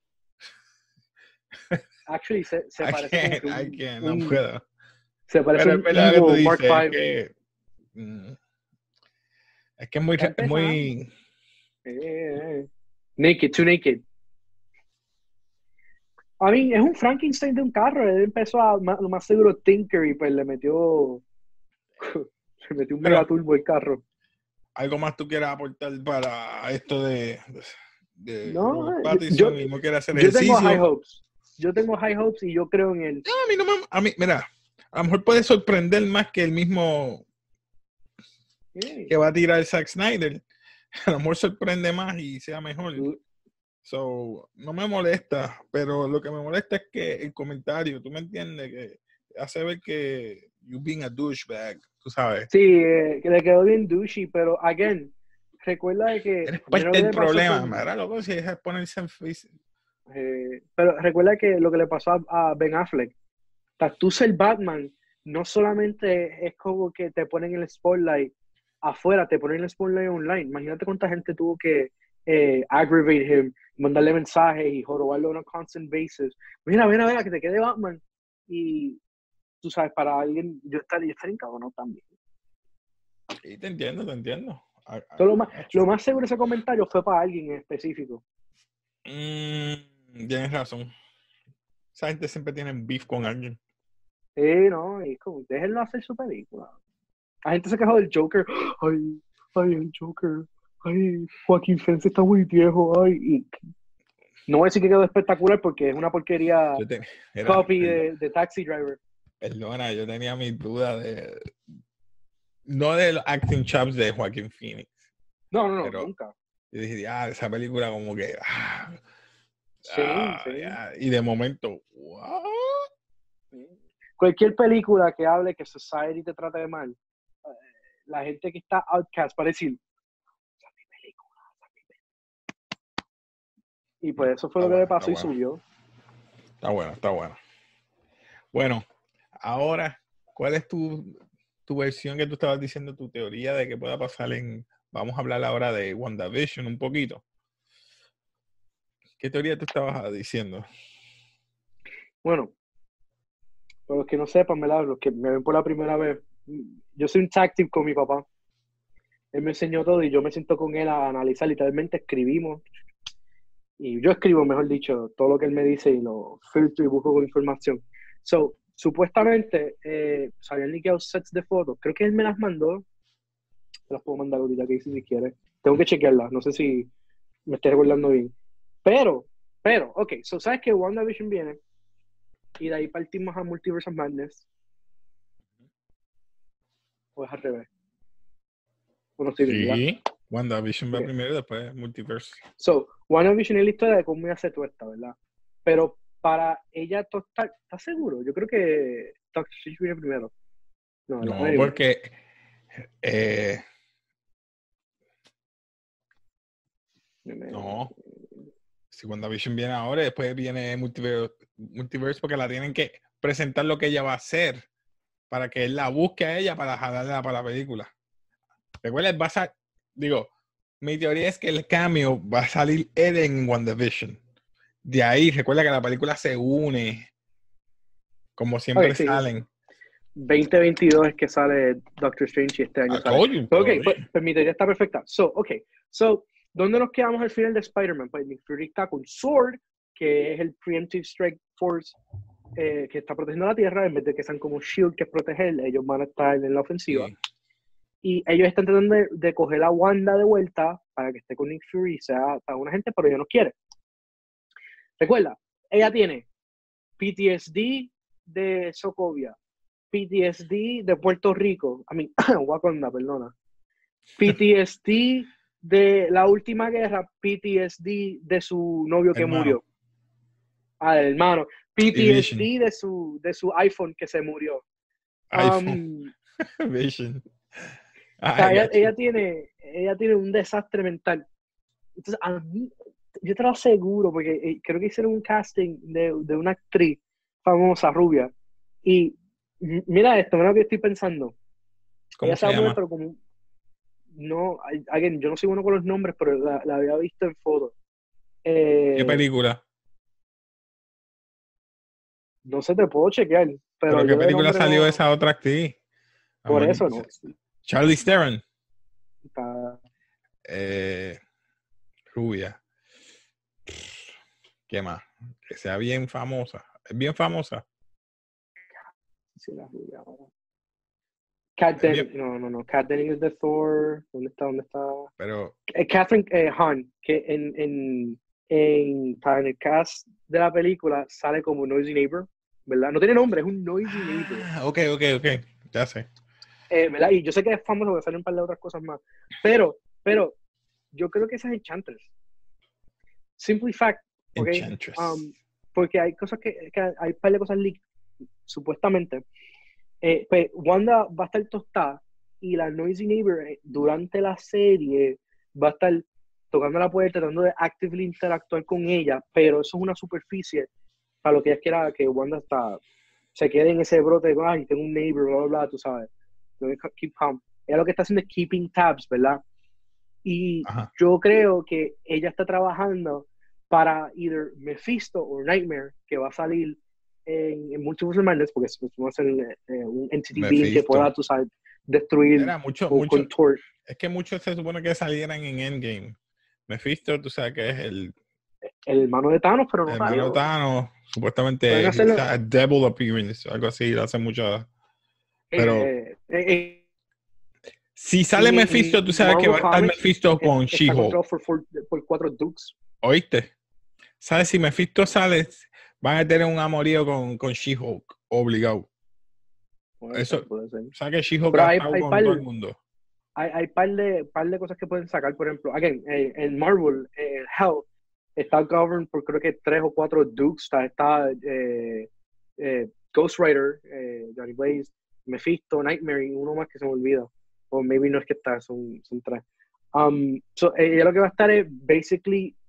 [SPEAKER 2] Actually, se, se
[SPEAKER 1] I
[SPEAKER 2] parece como
[SPEAKER 1] can't,
[SPEAKER 2] que un,
[SPEAKER 1] I can't,
[SPEAKER 2] un-
[SPEAKER 1] no puedo.
[SPEAKER 2] se parece
[SPEAKER 1] Pero es
[SPEAKER 2] un
[SPEAKER 1] verdad que tú
[SPEAKER 2] Evo Mark
[SPEAKER 1] dices, es
[SPEAKER 2] cinco.
[SPEAKER 1] que, mm, es que es muy,
[SPEAKER 2] Está
[SPEAKER 1] es
[SPEAKER 2] empezando.
[SPEAKER 1] muy,
[SPEAKER 2] Eh, eh. Naked, too naked. A mí, es un Frankenstein de un carro. Él empezó a, ma- lo más seguro, Tinker, y pues le metió, le metió un
[SPEAKER 1] Pero-
[SPEAKER 2] mega turbo el carro.
[SPEAKER 1] algo más tú quieras aportar para esto de, de
[SPEAKER 2] No,
[SPEAKER 1] Robert
[SPEAKER 2] yo-
[SPEAKER 1] Pattinson
[SPEAKER 2] yo-
[SPEAKER 1] y no quiere hacer
[SPEAKER 2] Yo
[SPEAKER 1] ejercicio.
[SPEAKER 2] tengo high hopes. Yo tengo high hopes y yo creo en él.
[SPEAKER 1] No, a mí no me, a mí, mira, a lo mejor puede sorprender más que el mismo
[SPEAKER 2] Sí.
[SPEAKER 1] que va a tirar Zack Snyder. A lo mejor sorprende más y sea mejor. So, no me molesta, pero lo que me molesta es que el comentario, tú me entiendes, que hace ver que you being a douchebag, tú sabes.
[SPEAKER 2] Sí, eh, que le quedó bien douchey, pero again, recuerda de que
[SPEAKER 1] Eres
[SPEAKER 2] mira
[SPEAKER 1] parte
[SPEAKER 2] lo que
[SPEAKER 1] del
[SPEAKER 2] le pasó
[SPEAKER 1] problema,
[SPEAKER 2] con-
[SPEAKER 1] mira, loco, si dejas ponerse en face.
[SPEAKER 2] eh, pero recuerda que lo que le pasó a, a Ben Affleck, o sea, tú ser Batman no solamente es como que te ponen el spotlight afuera, te ponen el spotlight online. Imagínate cuánta gente tuvo que eh, aggravate him, mandarle mensajes y jorobarlo on a constant basis. Mira, mira, mira, que te quede Batman. Y tú sabes, para alguien, yo estaría, yo estaría encabronado también.
[SPEAKER 1] Sí, te entiendo, te entiendo. A- a-
[SPEAKER 2] So, lo, más, lo más seguro de ese comentario fue para alguien en específico.
[SPEAKER 1] Mm, tienes razón. Esa gente siempre tiene beef con alguien.
[SPEAKER 2] Eh, no, y es como, déjenlo hacer su película. La gente se quejó del Joker. Ay, ay, el Joker. Ay, Joaquín Phoenix está muy viejo. Ay, y no voy a decir que quedó espectacular porque es una porquería
[SPEAKER 1] Yo te- era-
[SPEAKER 2] copy de, de Taxi Driver.
[SPEAKER 1] Perdona, yo tenía mis dudas de. No de los acting chops de Joaquín Phoenix.
[SPEAKER 2] No, no, no,
[SPEAKER 1] Pero-
[SPEAKER 2] nunca.
[SPEAKER 1] Yo dije, ah, esa película como que. Ah,
[SPEAKER 2] Sí,
[SPEAKER 1] ah,
[SPEAKER 2] sí.
[SPEAKER 1] ya. Y de momento, what?
[SPEAKER 2] Cualquier película que hable que Society te trata de mal, eh, la gente que está outcast para decir, Y pues eso fue
[SPEAKER 1] Está
[SPEAKER 2] lo que le
[SPEAKER 1] bueno,
[SPEAKER 2] pasó y
[SPEAKER 1] está bueno.
[SPEAKER 2] subió.
[SPEAKER 1] Está bueno, está bueno. Bueno, ahora, ¿cuál es tu, tu versión que tú estabas diciendo, tu teoría de que pueda pasar en... Vamos a hablar ahora de WandaVision un poquito. ¿Qué teoría tú estabas diciendo?
[SPEAKER 2] Bueno, para los que no sepan, ¿verdad? Los que me ven por la primera vez, yo soy un tag team con mi papá. Él me enseñó todo y yo me siento con él a analizar. Literalmente escribimos. Y yo escribo, mejor dicho, todo lo que él me dice y lo filtro y busco con información. So, supuestamente, eh, se habían liqueado sets de fotos. Creo que él me las mandó. Te las puedo mandar ahorita, que dice si quieres. Tengo que chequearlas. No sé si me estoy recordando bien. Pero, pero, ok. So, ¿sabes que WandaVision viene? Y de ahí partimos a Multiverse of Madness. ¿O es al revés? ¿O no estoy bien, verdad?
[SPEAKER 1] Sí, WandaVision va
[SPEAKER 2] Ok.
[SPEAKER 1] primero y después Multiverse.
[SPEAKER 2] So, WandaVision es la historia de cómo ella se tuesta, ¿verdad? Pero para ella tostar, ¿estás seguro? Yo creo que Doctor Strange viene primero. No,
[SPEAKER 1] No,
[SPEAKER 2] anyway.
[SPEAKER 1] porque eh, no, si WandaVision viene ahora, después viene Multiverse, Multiverse porque la tienen que presentar lo que ella va a hacer para que él la busque a ella para jalarla para la película. Recuerda, va a sal- digo, mi teoría es que el cameo va a salir él en WandaVision. De ahí, recuerda que la película se une, como siempre
[SPEAKER 2] Ok, sí.
[SPEAKER 1] salen.
[SPEAKER 2] veinte veintidós es que sale Doctor Strange y este año
[SPEAKER 1] Ah,
[SPEAKER 2] sale.
[SPEAKER 1] coño,
[SPEAKER 2] Ok,
[SPEAKER 1] todavía.
[SPEAKER 2] pues, pues mi teoría está perfecta. So, ok. So, ¿dónde nos quedamos al final de Spider-Man? Pues Nick Fury está con Sword, que es el Preemptive Strike Force eh, que está protegiendo la Tierra, en vez de que sean como Shield, que es proteger, ellos van a estar en la ofensiva.
[SPEAKER 1] Sí.
[SPEAKER 2] Y ellos están tratando de, de coger a Wanda de vuelta para que esté con Nick Fury y sea para una gente, pero ella no quiere. Recuerda, ella tiene P T S D de Sokovia, P T S D de Puerto Rico, a mí, Wakanda, perdona, P T S D de la última guerra, P T S D de su novio que
[SPEAKER 1] Hermano.
[SPEAKER 2] murió, ah, el hermano, P T S D
[SPEAKER 1] Vision.
[SPEAKER 2] de su, de su iPhone que se murió.
[SPEAKER 1] iPhone.
[SPEAKER 2] Um,
[SPEAKER 1] Vision.
[SPEAKER 2] o sea,
[SPEAKER 1] Ah, I
[SPEAKER 2] ella,
[SPEAKER 1] got you.
[SPEAKER 2] ella, tiene, ella tiene un desastre mental. Entonces, a mí, yo te lo aseguro, porque eh, creo que hicieron un casting de, de una actriz famosa, rubia. Y m- mira esto, mira lo que estoy pensando.
[SPEAKER 1] ¿Cómo
[SPEAKER 2] Ella
[SPEAKER 1] se
[SPEAKER 2] se va a mover,
[SPEAKER 1] llama?
[SPEAKER 2] pero como. No, I- again, yo no soy bueno con los nombres, pero la, la había visto en fotos.
[SPEAKER 1] ¿Qué
[SPEAKER 2] Eh,
[SPEAKER 1] película?
[SPEAKER 2] no sé, te puedo chequear, pero
[SPEAKER 1] ¿Pero qué
[SPEAKER 2] yo de
[SPEAKER 1] película
[SPEAKER 2] nombre
[SPEAKER 1] salió
[SPEAKER 2] no.
[SPEAKER 1] esa otra actriz?
[SPEAKER 2] Por
[SPEAKER 1] Amor,
[SPEAKER 2] eso no.
[SPEAKER 1] Charlize Theron.
[SPEAKER 2] Está-
[SPEAKER 1] Eh, rubia. ¿Qué más? Que sea bien famosa. Es bien famosa.
[SPEAKER 2] sí, la rubia, ahora. Kat
[SPEAKER 1] Es bien-
[SPEAKER 2] Denning, no, no, no. Kat Denning es de Thor. ¿Dónde está? ¿Dónde está?
[SPEAKER 1] pero
[SPEAKER 2] Eh, Catherine eh, Hahn, que en, en, en, para el cast de la película sale como Noisy Neighbor, ¿verdad? No tiene nombre, es un Noisy Neighbor.
[SPEAKER 1] Ah, ok, ok, ok. Ya sé.
[SPEAKER 2] Eh, ¿verdad? Y yo sé que es famoso porque salen un par de otras cosas más. Pero, pero, yo creo que esa es Enchantress. Simply fact, ¿ok?
[SPEAKER 1] Enchantress.
[SPEAKER 2] Um, porque hay cosas que, que hay un par de cosas leak, supuestamente. Eh, pues Wanda va a estar tostada y la Noisy Neighbor eh, durante la serie va a estar tocando la puerta, tratando de actively interactuar con ella, pero eso es una superficie para lo que ella quiera que Wanda está, se quede en ese brote de, ay, tengo un neighbor, bla, bla, bla, tú sabes. Keep calm. Ella lo que está haciendo es keeping tabs, ¿verdad? Y
[SPEAKER 1] Ajá.
[SPEAKER 2] yo creo que ella está trabajando para either Mephisto o Nightmare, que va a salir en, en Multiverse of Madness, porque es, va a ser eh, un entity being que
[SPEAKER 1] Mephisto.
[SPEAKER 2] pueda, tú sabes, destruir
[SPEAKER 1] Era mucho,
[SPEAKER 2] o
[SPEAKER 1] mucho.
[SPEAKER 2] contort.
[SPEAKER 1] Es que muchos se supone que salieran en Endgame. Mephisto, tú sabes que es el,
[SPEAKER 2] El hermano de Thanos, pero no
[SPEAKER 1] el hermano
[SPEAKER 2] salió.
[SPEAKER 1] Thanos. Supuestamente
[SPEAKER 2] Pueden
[SPEAKER 1] he
[SPEAKER 2] hacerlo.
[SPEAKER 1] a devil appearance, algo así, lo hace mucho. Pero
[SPEAKER 2] Eh, eh,
[SPEAKER 1] si sale
[SPEAKER 2] en-
[SPEAKER 1] Mephisto,
[SPEAKER 2] en
[SPEAKER 1] tú sabes que va a
[SPEAKER 2] Marvel
[SPEAKER 1] estar
[SPEAKER 2] Comics,
[SPEAKER 1] Mephisto con
[SPEAKER 2] está
[SPEAKER 1] She-Hulk.
[SPEAKER 2] controlado por, por, por cuatro Dukes.
[SPEAKER 1] ¿Oíste? ¿Sabes? Si Mephisto sale, van a tener un amorío con, con She-Hulk, obligado.
[SPEAKER 2] Puede
[SPEAKER 1] Eso,
[SPEAKER 2] ser, puede ser.
[SPEAKER 1] ¿sabes que She-Hulk
[SPEAKER 2] Pero
[SPEAKER 1] ha
[SPEAKER 2] hay,
[SPEAKER 1] estado
[SPEAKER 2] hay
[SPEAKER 1] con
[SPEAKER 2] par,
[SPEAKER 1] todo el mundo?
[SPEAKER 2] hay, hay par de, par de cosas que pueden sacar, por ejemplo, again, eh, en Marvel, eh, Hell, está governed por creo que tres o cuatro Dukes, está, está eh, eh, Ghost Rider, eh, Johnny Blaze, Mephisto, Nightmare y uno más que se me olvida. O maybe no es que está, son, son tres. Um, so, ella lo que va a estar es basically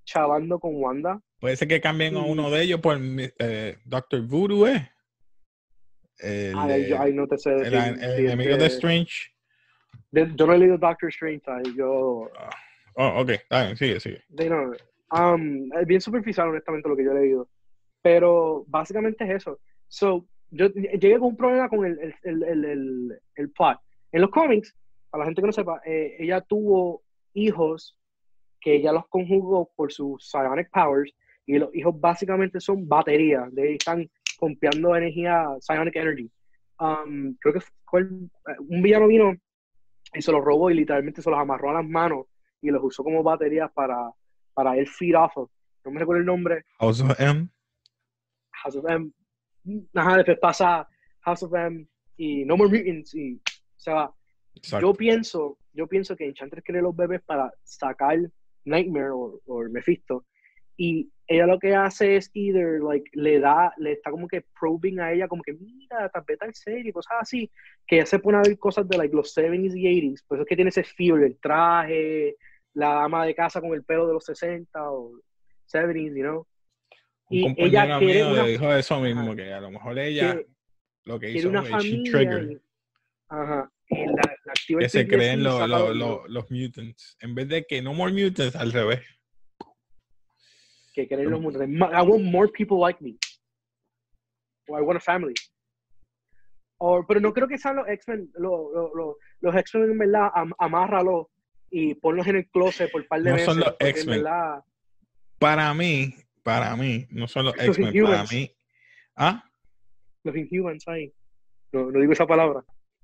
[SPEAKER 2] chavando con Wanda.
[SPEAKER 1] Puede ser que cambien a uno de ellos por eh, Doctor Voodoo, ¿eh? El,
[SPEAKER 2] Ay, yo, ay, no te sé
[SPEAKER 1] el,
[SPEAKER 2] decir.
[SPEAKER 1] el
[SPEAKER 2] si
[SPEAKER 1] enemigo
[SPEAKER 2] es
[SPEAKER 1] de
[SPEAKER 2] de-
[SPEAKER 1] Strange.
[SPEAKER 2] de- yo no he leído Doctor Strange, ay, yo...
[SPEAKER 1] Ah, oh, ok, está bien, sigue, sigue.
[SPEAKER 2] de no, um, es bien superficial, honestamente, lo que yo he leído. Pero básicamente es eso. So, yo llegué con un problema con el, el, el, el, el, el plot. En los cómics, para la gente que no sepa, eh, ella tuvo hijos que ella los conjugó por sus psionic powers, y los hijos básicamente son baterías, de ahí están pompeando energía, psionic energy. Um, creo que fue el- un villano vino y se los robó y literalmente se los amarró a las manos y los usó como baterías para, para él feed off of. No me recuerdo el nombre.
[SPEAKER 1] House of M.
[SPEAKER 2] House of M. Ajá, después pasa House of M y No More Mutants y se va.
[SPEAKER 1] Exacto.
[SPEAKER 2] Yo pienso, yo pienso que Enchantress quiere los bebés para sacar Nightmare o, o Mephisto, y ella lo que hace es either like le da, le está como que probing a ella, como que mira, tal vez tal serie, cosas así, que ella se pone a ver cosas de like los seventies y eighties, por eso es que tiene ese feel, el traje, la ama de casa con el pelo de los sesenta o seventies, you know.
[SPEAKER 1] Un
[SPEAKER 2] Y
[SPEAKER 1] compañero
[SPEAKER 2] ella quiere
[SPEAKER 1] mío
[SPEAKER 2] una,
[SPEAKER 1] le dijo eso mismo,
[SPEAKER 2] ajá,
[SPEAKER 1] que a lo mejor ella
[SPEAKER 2] que
[SPEAKER 1] lo que
[SPEAKER 2] quiere
[SPEAKER 1] hizo
[SPEAKER 2] una
[SPEAKER 1] fue she
[SPEAKER 2] familia
[SPEAKER 1] trigger,
[SPEAKER 2] y, ajá, y la, la activa
[SPEAKER 1] que
[SPEAKER 2] el
[SPEAKER 1] se
[SPEAKER 2] P T S D
[SPEAKER 1] creen
[SPEAKER 2] y
[SPEAKER 1] lo-
[SPEAKER 2] saca
[SPEAKER 1] lo-
[SPEAKER 2] los-
[SPEAKER 1] lo- los mutants. En vez de que no more mutants, al revés.
[SPEAKER 2] que quieren los mutantes. I want more people like me. Or I want a family. Or, pero no creo que sean los X-Men. Lo, lo, lo, los X-Men, en verdad, am, amárralo y ponlos en el closet por un par de
[SPEAKER 1] No
[SPEAKER 2] meses.
[SPEAKER 1] son los
[SPEAKER 2] Porque en
[SPEAKER 1] X-Men.
[SPEAKER 2] verdad,
[SPEAKER 1] Para mí, para mí, no son los
[SPEAKER 2] Los
[SPEAKER 1] X-Men, para
[SPEAKER 2] Inhumans.
[SPEAKER 1] mí. ¿Ah?
[SPEAKER 2] los Inhumans ahí. No, no digo esa palabra.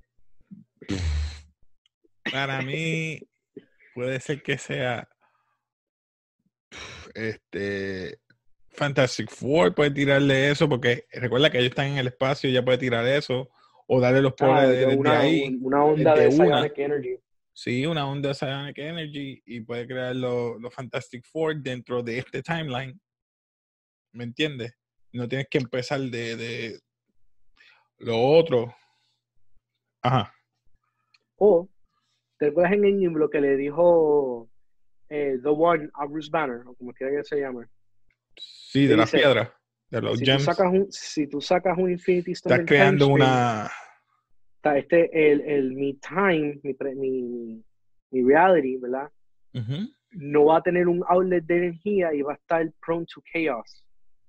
[SPEAKER 1] Para mí, puede ser que sea este Fantastic Four, puede tirarle eso, porque recuerda que ellos están en el espacio, ya puede tirar eso, o darle los
[SPEAKER 2] Ah,
[SPEAKER 1] poderes
[SPEAKER 2] de
[SPEAKER 1] desde
[SPEAKER 2] una,
[SPEAKER 1] ahí,
[SPEAKER 2] una onda
[SPEAKER 1] desde
[SPEAKER 2] de
[SPEAKER 1] una.
[SPEAKER 2] Psionic Energy.
[SPEAKER 1] Sí, una onda de Psionic Energy, y puede crear los los Fantastic Four dentro de este timeline. ¿Me entiendes? No tienes que empezar de, de lo otro. Ajá.
[SPEAKER 2] O, ¿te acuerdas en Endgame lo que le dijo eh, The One a Bruce Banner? O como quiera que se llame.
[SPEAKER 1] Sí, de
[SPEAKER 2] Le
[SPEAKER 1] las
[SPEAKER 2] dice,
[SPEAKER 1] piedras, de los
[SPEAKER 2] si tú,
[SPEAKER 1] gems.
[SPEAKER 2] sacas un, si tú sacas un Infinity Stone
[SPEAKER 1] Estás
[SPEAKER 2] del
[SPEAKER 1] creando
[SPEAKER 2] Time Stream,
[SPEAKER 1] una...
[SPEAKER 2] está este, el, el, mi time, mi, pre- mi, mi reality, ¿verdad?
[SPEAKER 1] Ujú.
[SPEAKER 2] No va a tener un outlet de energía y va a estar prone to chaos.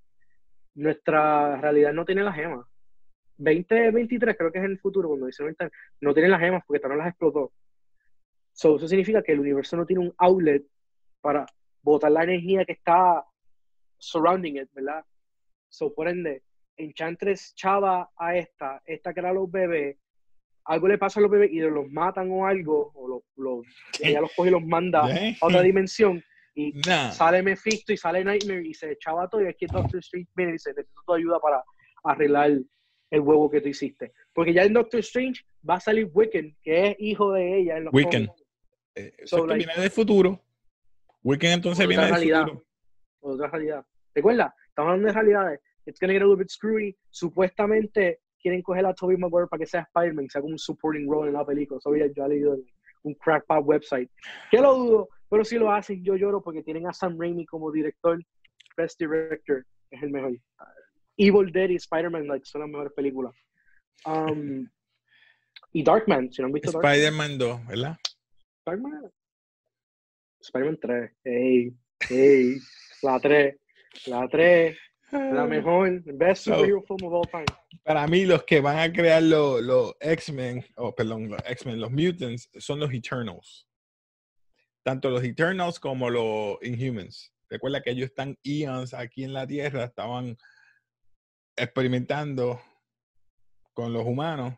[SPEAKER 2] Nuestra realidad no tiene las gemas. veinte veintitrés creo que es en el futuro, cuando dicen ahorita, no tienen las gemas porque no las explotó. So, eso significa que el universo no tiene un outlet para botar la energía que está surrounding it, ¿verdad? So, por ende, Enchantress chava a esta, esta que era los bebés, algo le pasa a los bebés y los matan o algo, o los, los, ella los coge y los manda
[SPEAKER 1] ¿Eh?
[SPEAKER 2] a otra dimensión, y
[SPEAKER 1] Nah.
[SPEAKER 2] sale Mephisto y sale Nightmare y se echaba todo, y aquí Doctor Strange viene y dice, necesito tu ayuda para arreglar el huevo que tú hiciste. Porque ya en Doctor Strange va a salir Wiccan, que es hijo de ella en los
[SPEAKER 1] Wiccan.
[SPEAKER 2] cómics.
[SPEAKER 1] Eh, eso
[SPEAKER 2] So,
[SPEAKER 1] es que
[SPEAKER 2] like,
[SPEAKER 1] viene del futuro. Wiccan entonces
[SPEAKER 2] otra
[SPEAKER 1] viene del
[SPEAKER 2] realidad.
[SPEAKER 1] futuro.
[SPEAKER 2] Otra realidad. ¿Recuerda? Estamos hablando de realidades. It's gonna get a little bit screwy. Supuestamente quieren coger a Tobey Maguire para que sea Spider-Man, sea como un supporting role en la película. Eso ya yo he leído en un crackpot website. Que lo dudo, pero si lo hacen, yo lloro porque tienen a Sam Raimi como director, best director, es el mejor. Evil Dead y Spider-Man like, son las mejores películas. Um, y Darkman, si no han visto Darkman.
[SPEAKER 1] Spider-Man dos, ¿verdad?
[SPEAKER 2] Darkman. Spider-Man tres. Ey, ey, la tres. La tres. La mejor, best
[SPEAKER 1] So,
[SPEAKER 2] superhero film of all time.
[SPEAKER 1] para mí, los que van a crear los los X-Men, oh, perdón, los X-Men, los Mutants, son los Eternals. Tanto los Eternals como los Inhumans. Recuerda que ellos están eons aquí en la Tierra, estaban experimentando con los humanos.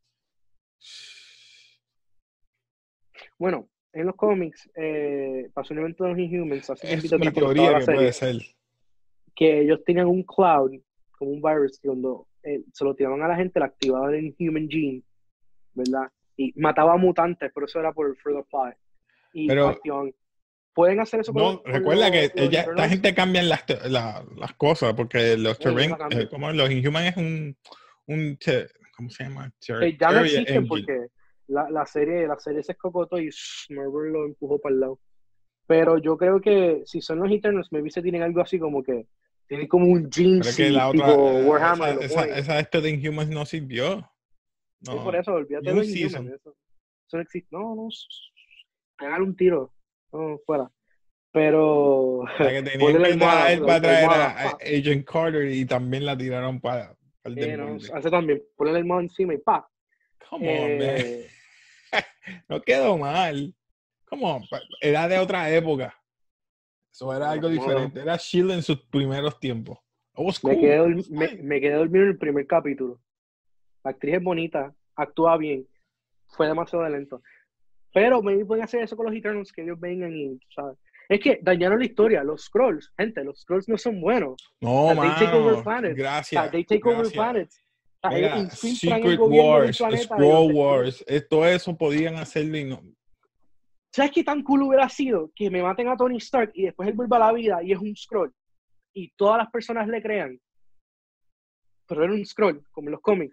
[SPEAKER 2] Bueno, en los cómics, eh, pasó un evento de los Inhumans, hace
[SPEAKER 1] Es
[SPEAKER 2] tiempito
[SPEAKER 1] mi
[SPEAKER 2] atrás, cuando estaba
[SPEAKER 1] teoría
[SPEAKER 2] la
[SPEAKER 1] que
[SPEAKER 2] serie,
[SPEAKER 1] puede ser.
[SPEAKER 2] que ellos tenían un cloud, como un virus, que cuando eh, se lo tiraban a la gente, le activaban el Human Gene, ¿verdad? Y mataba a mutantes, pero eso era por Further Plot. Y
[SPEAKER 1] Pero-
[SPEAKER 2] activaban. Pueden hacer eso con,
[SPEAKER 1] No,
[SPEAKER 2] con
[SPEAKER 1] recuerda
[SPEAKER 2] los-
[SPEAKER 1] que
[SPEAKER 2] los
[SPEAKER 1] ella, esta
[SPEAKER 2] Eternals?
[SPEAKER 1] gente cambia las, te- la- las cosas porque los
[SPEAKER 2] Sí, ellos
[SPEAKER 1] terren,
[SPEAKER 2] la cambian.
[SPEAKER 1] eh, como los Inhuman es un, un te- ¿cómo se llama? Ter-
[SPEAKER 2] Que ya no
[SPEAKER 1] Terrier
[SPEAKER 2] existen
[SPEAKER 1] engine.
[SPEAKER 2] porque la, la serie la serie se escocotó y shh, Marvel lo empujó para el lado. Pero yo creo que si son los Eternals, maybe se tienen algo así como que tienen como un jean
[SPEAKER 1] Pero que la otra,
[SPEAKER 2] tipo
[SPEAKER 1] eh,
[SPEAKER 2] Warhammer.
[SPEAKER 1] esa, esa, esa esto de Inhumans no sirvió.
[SPEAKER 2] Sí,
[SPEAKER 1] No.
[SPEAKER 2] por eso, olvídate
[SPEAKER 1] Ni
[SPEAKER 2] de
[SPEAKER 1] un
[SPEAKER 2] los
[SPEAKER 1] season.
[SPEAKER 2] Inhumans. Eso, eso no existe. No, no. Pegar un tiro. No, fuera. Pero.
[SPEAKER 1] La que tenían
[SPEAKER 2] ponle la
[SPEAKER 1] que
[SPEAKER 2] almohada,
[SPEAKER 1] traer
[SPEAKER 2] la-
[SPEAKER 1] para
[SPEAKER 2] la
[SPEAKER 1] traer
[SPEAKER 2] almohada,
[SPEAKER 1] a, a
[SPEAKER 2] pa.
[SPEAKER 1] Agent Carter y también la tiraron para, para el
[SPEAKER 2] Eh, no,
[SPEAKER 1] desborde.
[SPEAKER 2] hace también. Ponle la almohada encima y pa.
[SPEAKER 1] Come on, man.
[SPEAKER 2] Eh,
[SPEAKER 1] No quedó mal. Come on, pa- era de otra época. Eso era algo
[SPEAKER 2] No, no.
[SPEAKER 1] diferente. Era Shield en sus primeros tiempos. It was
[SPEAKER 2] me,
[SPEAKER 1] cool.
[SPEAKER 2] quedé,
[SPEAKER 1] It
[SPEAKER 2] dorm-
[SPEAKER 1] was
[SPEAKER 2] me,
[SPEAKER 1] fine.
[SPEAKER 2] me quedé dormido en el primer capítulo. La actriz es bonita, actúa bien. Fue demasiado lento. Pero maybe pueden hacer eso con los Eternals, que ellos vengan y, ¿sabes? Es que dañaron la historia. Los Scrolls, gente, los Scrolls no son buenos.
[SPEAKER 1] No,
[SPEAKER 2] O sea, they take over
[SPEAKER 1] mano.
[SPEAKER 2] planets. O sea,
[SPEAKER 1] Gracias.
[SPEAKER 2] they take over
[SPEAKER 1] gracias.
[SPEAKER 2] planets. O sea, ellos
[SPEAKER 1] Mira,
[SPEAKER 2] infiltran el
[SPEAKER 1] Secret
[SPEAKER 2] gobierno del
[SPEAKER 1] Wars,
[SPEAKER 2] planeta. y
[SPEAKER 1] Scroll
[SPEAKER 2] los-
[SPEAKER 1] Wars, eh, todo eso podían hacerlo y no.
[SPEAKER 2] ¿Sabes qué tan cool hubiera sido? Que me maten a Tony Stark y después él vuelva a la vida y es un Skrull. Y todas las personas le crean. Pero era un Skrull, como en los cómics.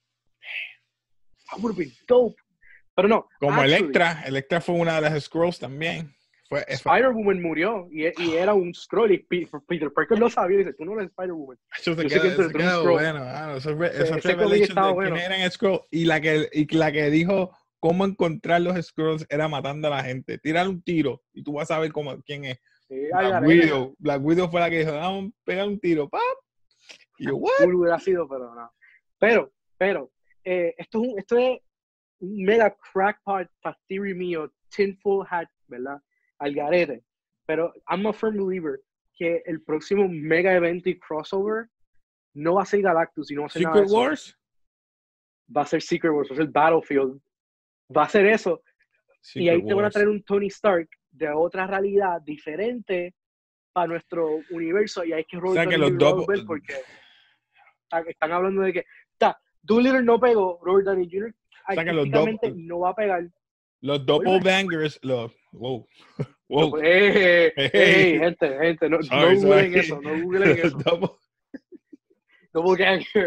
[SPEAKER 2] That would have been dope. Pero no.
[SPEAKER 1] Como
[SPEAKER 2] actually,
[SPEAKER 1] Electra, Electra fue una de las Scrolls también. Fue, fue-
[SPEAKER 2] Spider-Woman murió y, y era un Skrull y Pe- Peter Parker lo sabía y dice, tú no eres Spider-Woman.
[SPEAKER 1] Eso se
[SPEAKER 2] Yo sé
[SPEAKER 1] quedó,
[SPEAKER 2] que entre
[SPEAKER 1] se
[SPEAKER 2] tú eres un
[SPEAKER 1] quedó
[SPEAKER 2] Skrull.
[SPEAKER 1] bueno. Ah, eso fue,
[SPEAKER 2] Ese-
[SPEAKER 1] eso
[SPEAKER 2] ese
[SPEAKER 1] fue
[SPEAKER 2] cómic
[SPEAKER 1] revelation
[SPEAKER 2] estaba
[SPEAKER 1] de
[SPEAKER 2] bueno.
[SPEAKER 1] quién eran Scrolls. Y la, que, y la que dijo cómo encontrar los Scrolls era matando a la gente. Tirar un tiro y tú vas a ver cómo, quién es.
[SPEAKER 2] Sí, ay,
[SPEAKER 1] Black
[SPEAKER 2] arena.
[SPEAKER 1] Widow. Black Widow fue la que dijo, vamos a pegar un tiro. ¡Pap! Y yo, ¿what?
[SPEAKER 2] Cool hubiera sido, pero no. Pero, pero, eh, esto, es un, esto es un mega crackpot para theory mío, tinfoil hat, ¿verdad? Al garete. Pero I'm a firm believer que el próximo mega evento y crossover no va a ser Galactus y no va a ser nada de
[SPEAKER 1] Secret
[SPEAKER 2] eso.
[SPEAKER 1] Wars.
[SPEAKER 2] Va a ser Secret Wars, va a ser Battlefield. Va a ser eso. y ahí
[SPEAKER 1] Secret
[SPEAKER 2] te van a
[SPEAKER 1] Wars.
[SPEAKER 2] traer un Tony Stark de otra realidad diferente para nuestro universo y hay que
[SPEAKER 1] O sea, que
[SPEAKER 2] Downey
[SPEAKER 1] los
[SPEAKER 2] Junior
[SPEAKER 1] double-
[SPEAKER 2] porque está- están hablando de que está Doolittle no pegó, Robert Downey junior
[SPEAKER 1] sea, que los
[SPEAKER 2] artísticamente
[SPEAKER 1] double-
[SPEAKER 2] no va a pegar.
[SPEAKER 1] Los double bangers, los. Wow.
[SPEAKER 2] No,
[SPEAKER 1] Wow.
[SPEAKER 2] pues, eh, eh,
[SPEAKER 1] Hey.
[SPEAKER 2] eh, gente, gente, no,
[SPEAKER 1] Sorry,
[SPEAKER 2] no googlen
[SPEAKER 1] sorry.
[SPEAKER 2] eso, no googlen
[SPEAKER 1] Los
[SPEAKER 2] eso.
[SPEAKER 1] double,
[SPEAKER 2] Double ganger.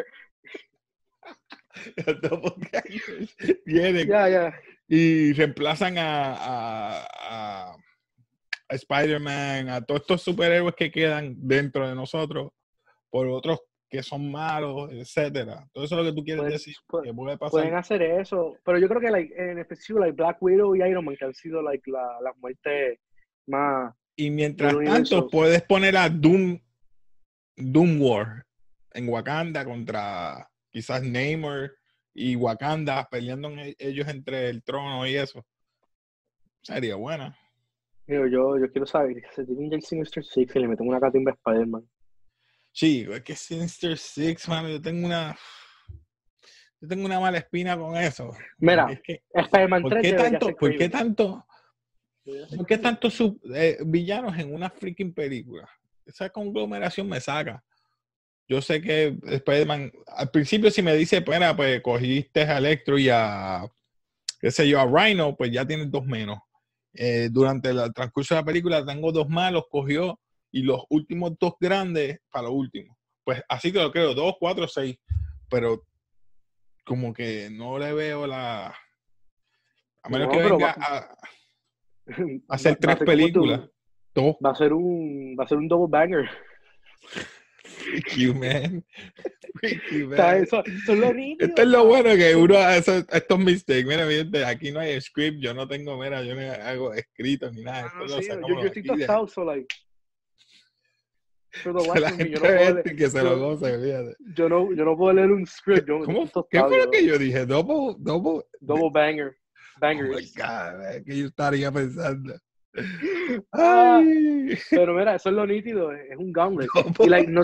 [SPEAKER 1] los double gangers vienen
[SPEAKER 2] Ya, ya.
[SPEAKER 1] y reemplazan a, a, a, a Spider-Man, a todos estos superhéroes que quedan dentro de nosotros por otros que son malos, etcétera. Todo eso es lo que tú quieres
[SPEAKER 2] Pueden-
[SPEAKER 1] decir.
[SPEAKER 2] pu-
[SPEAKER 1] Que puede pasar.
[SPEAKER 2] Pueden hacer eso, pero yo creo que like, en específico like, Black Widow y Iron Man que han sido like, la, la muerte más...
[SPEAKER 1] Y mientras
[SPEAKER 2] del
[SPEAKER 1] tanto,
[SPEAKER 2] universo.
[SPEAKER 1] puedes poner a Doom, Doom War en Wakanda contra quizás Namor y Wakanda peleando en e- ellos entre el trono y eso. Sería buena.
[SPEAKER 2] Digo, yo, yo quiero saber, se tiene el Sinister Six y le meten una catimba a Spider-Man.
[SPEAKER 1] Sí, es que Sinister Six, mano, yo tengo una. Yo tengo una mala espina con eso.
[SPEAKER 2] Mira,
[SPEAKER 1] Es que,
[SPEAKER 2] Spider-Man
[SPEAKER 1] ¿por
[SPEAKER 2] tres
[SPEAKER 1] qué
[SPEAKER 2] debería
[SPEAKER 1] tanto,
[SPEAKER 2] ser
[SPEAKER 1] por qué
[SPEAKER 2] Craven.
[SPEAKER 1] tanto,
[SPEAKER 2] Debería ser
[SPEAKER 1] por qué
[SPEAKER 2] Craven.
[SPEAKER 1] tantos sub- eh, villanos en una freaking película? Esa conglomeración me saca. Yo sé que Spider-Man, al principio si me dice, espera, pues cogiste a Electro y a, qué sé yo, a Rhino, pues ya tienes dos menos. Eh, durante el transcurso de la película tengo dos más, los cogió y los últimos dos grandes para los últimos. Pues así que lo creo, dos, cuatro, seis. Pero como que no le veo la... A menos
[SPEAKER 2] No,
[SPEAKER 1] que
[SPEAKER 2] pero
[SPEAKER 1] venga
[SPEAKER 2] va-
[SPEAKER 1] a, a hacer
[SPEAKER 2] Va- va
[SPEAKER 1] tres
[SPEAKER 2] a ser como
[SPEAKER 1] películas.
[SPEAKER 2] tú-
[SPEAKER 1] Dos.
[SPEAKER 2] Va a ser un, va a ser un double banger.
[SPEAKER 1] Freak you, man. Freak you,
[SPEAKER 2] O sea,
[SPEAKER 1] man.
[SPEAKER 2] eso, eso es lo nítido.
[SPEAKER 1] Esto es lo bueno que uno hace estos mistakes. Mira, mi gente, aquí no hay script, yo no tengo, mira, yo no hago escrito ni nada.
[SPEAKER 2] Ah,
[SPEAKER 1] Esto
[SPEAKER 2] no,
[SPEAKER 1] lo
[SPEAKER 2] sí,
[SPEAKER 1] sacamos
[SPEAKER 2] yo, yo
[SPEAKER 1] de
[SPEAKER 2] estoy
[SPEAKER 1] aquí de-
[SPEAKER 2] tostado, so like. For the
[SPEAKER 1] de
[SPEAKER 2] life
[SPEAKER 1] la
[SPEAKER 2] of me,
[SPEAKER 1] gente
[SPEAKER 2] yo no puedo
[SPEAKER 1] este
[SPEAKER 2] leer-
[SPEAKER 1] que se lo
[SPEAKER 2] yo-
[SPEAKER 1] goce, fíjate.
[SPEAKER 2] yo no, yo no puedo leer un script. Yo,
[SPEAKER 1] ¿Cómo?
[SPEAKER 2] yo estoy
[SPEAKER 1] ¿Qué
[SPEAKER 2] tostado,
[SPEAKER 1] fue lo
[SPEAKER 2] yo-
[SPEAKER 1] que yo dije? Double, double.
[SPEAKER 2] Double banger.
[SPEAKER 1] Oh
[SPEAKER 2] Banger.
[SPEAKER 1] my God, man, que yo estaría pensando.
[SPEAKER 2] Ah,
[SPEAKER 1] Ay.
[SPEAKER 2] pero mira, eso es lo nítido, es es un gauntlet.
[SPEAKER 1] Double.
[SPEAKER 2] Y like, no,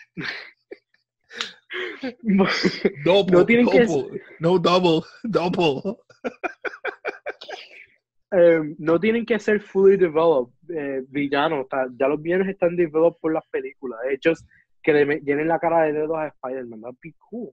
[SPEAKER 1] Double,
[SPEAKER 2] no tienen que-
[SPEAKER 1] double. No double, double.
[SPEAKER 2] eh, no tienen que ser fully developed eh, villanos. O sea, ya los villanos están developed por las películas. De hecho, que le me- llenen la cara de dedos a Spider-Man. That'd be cool.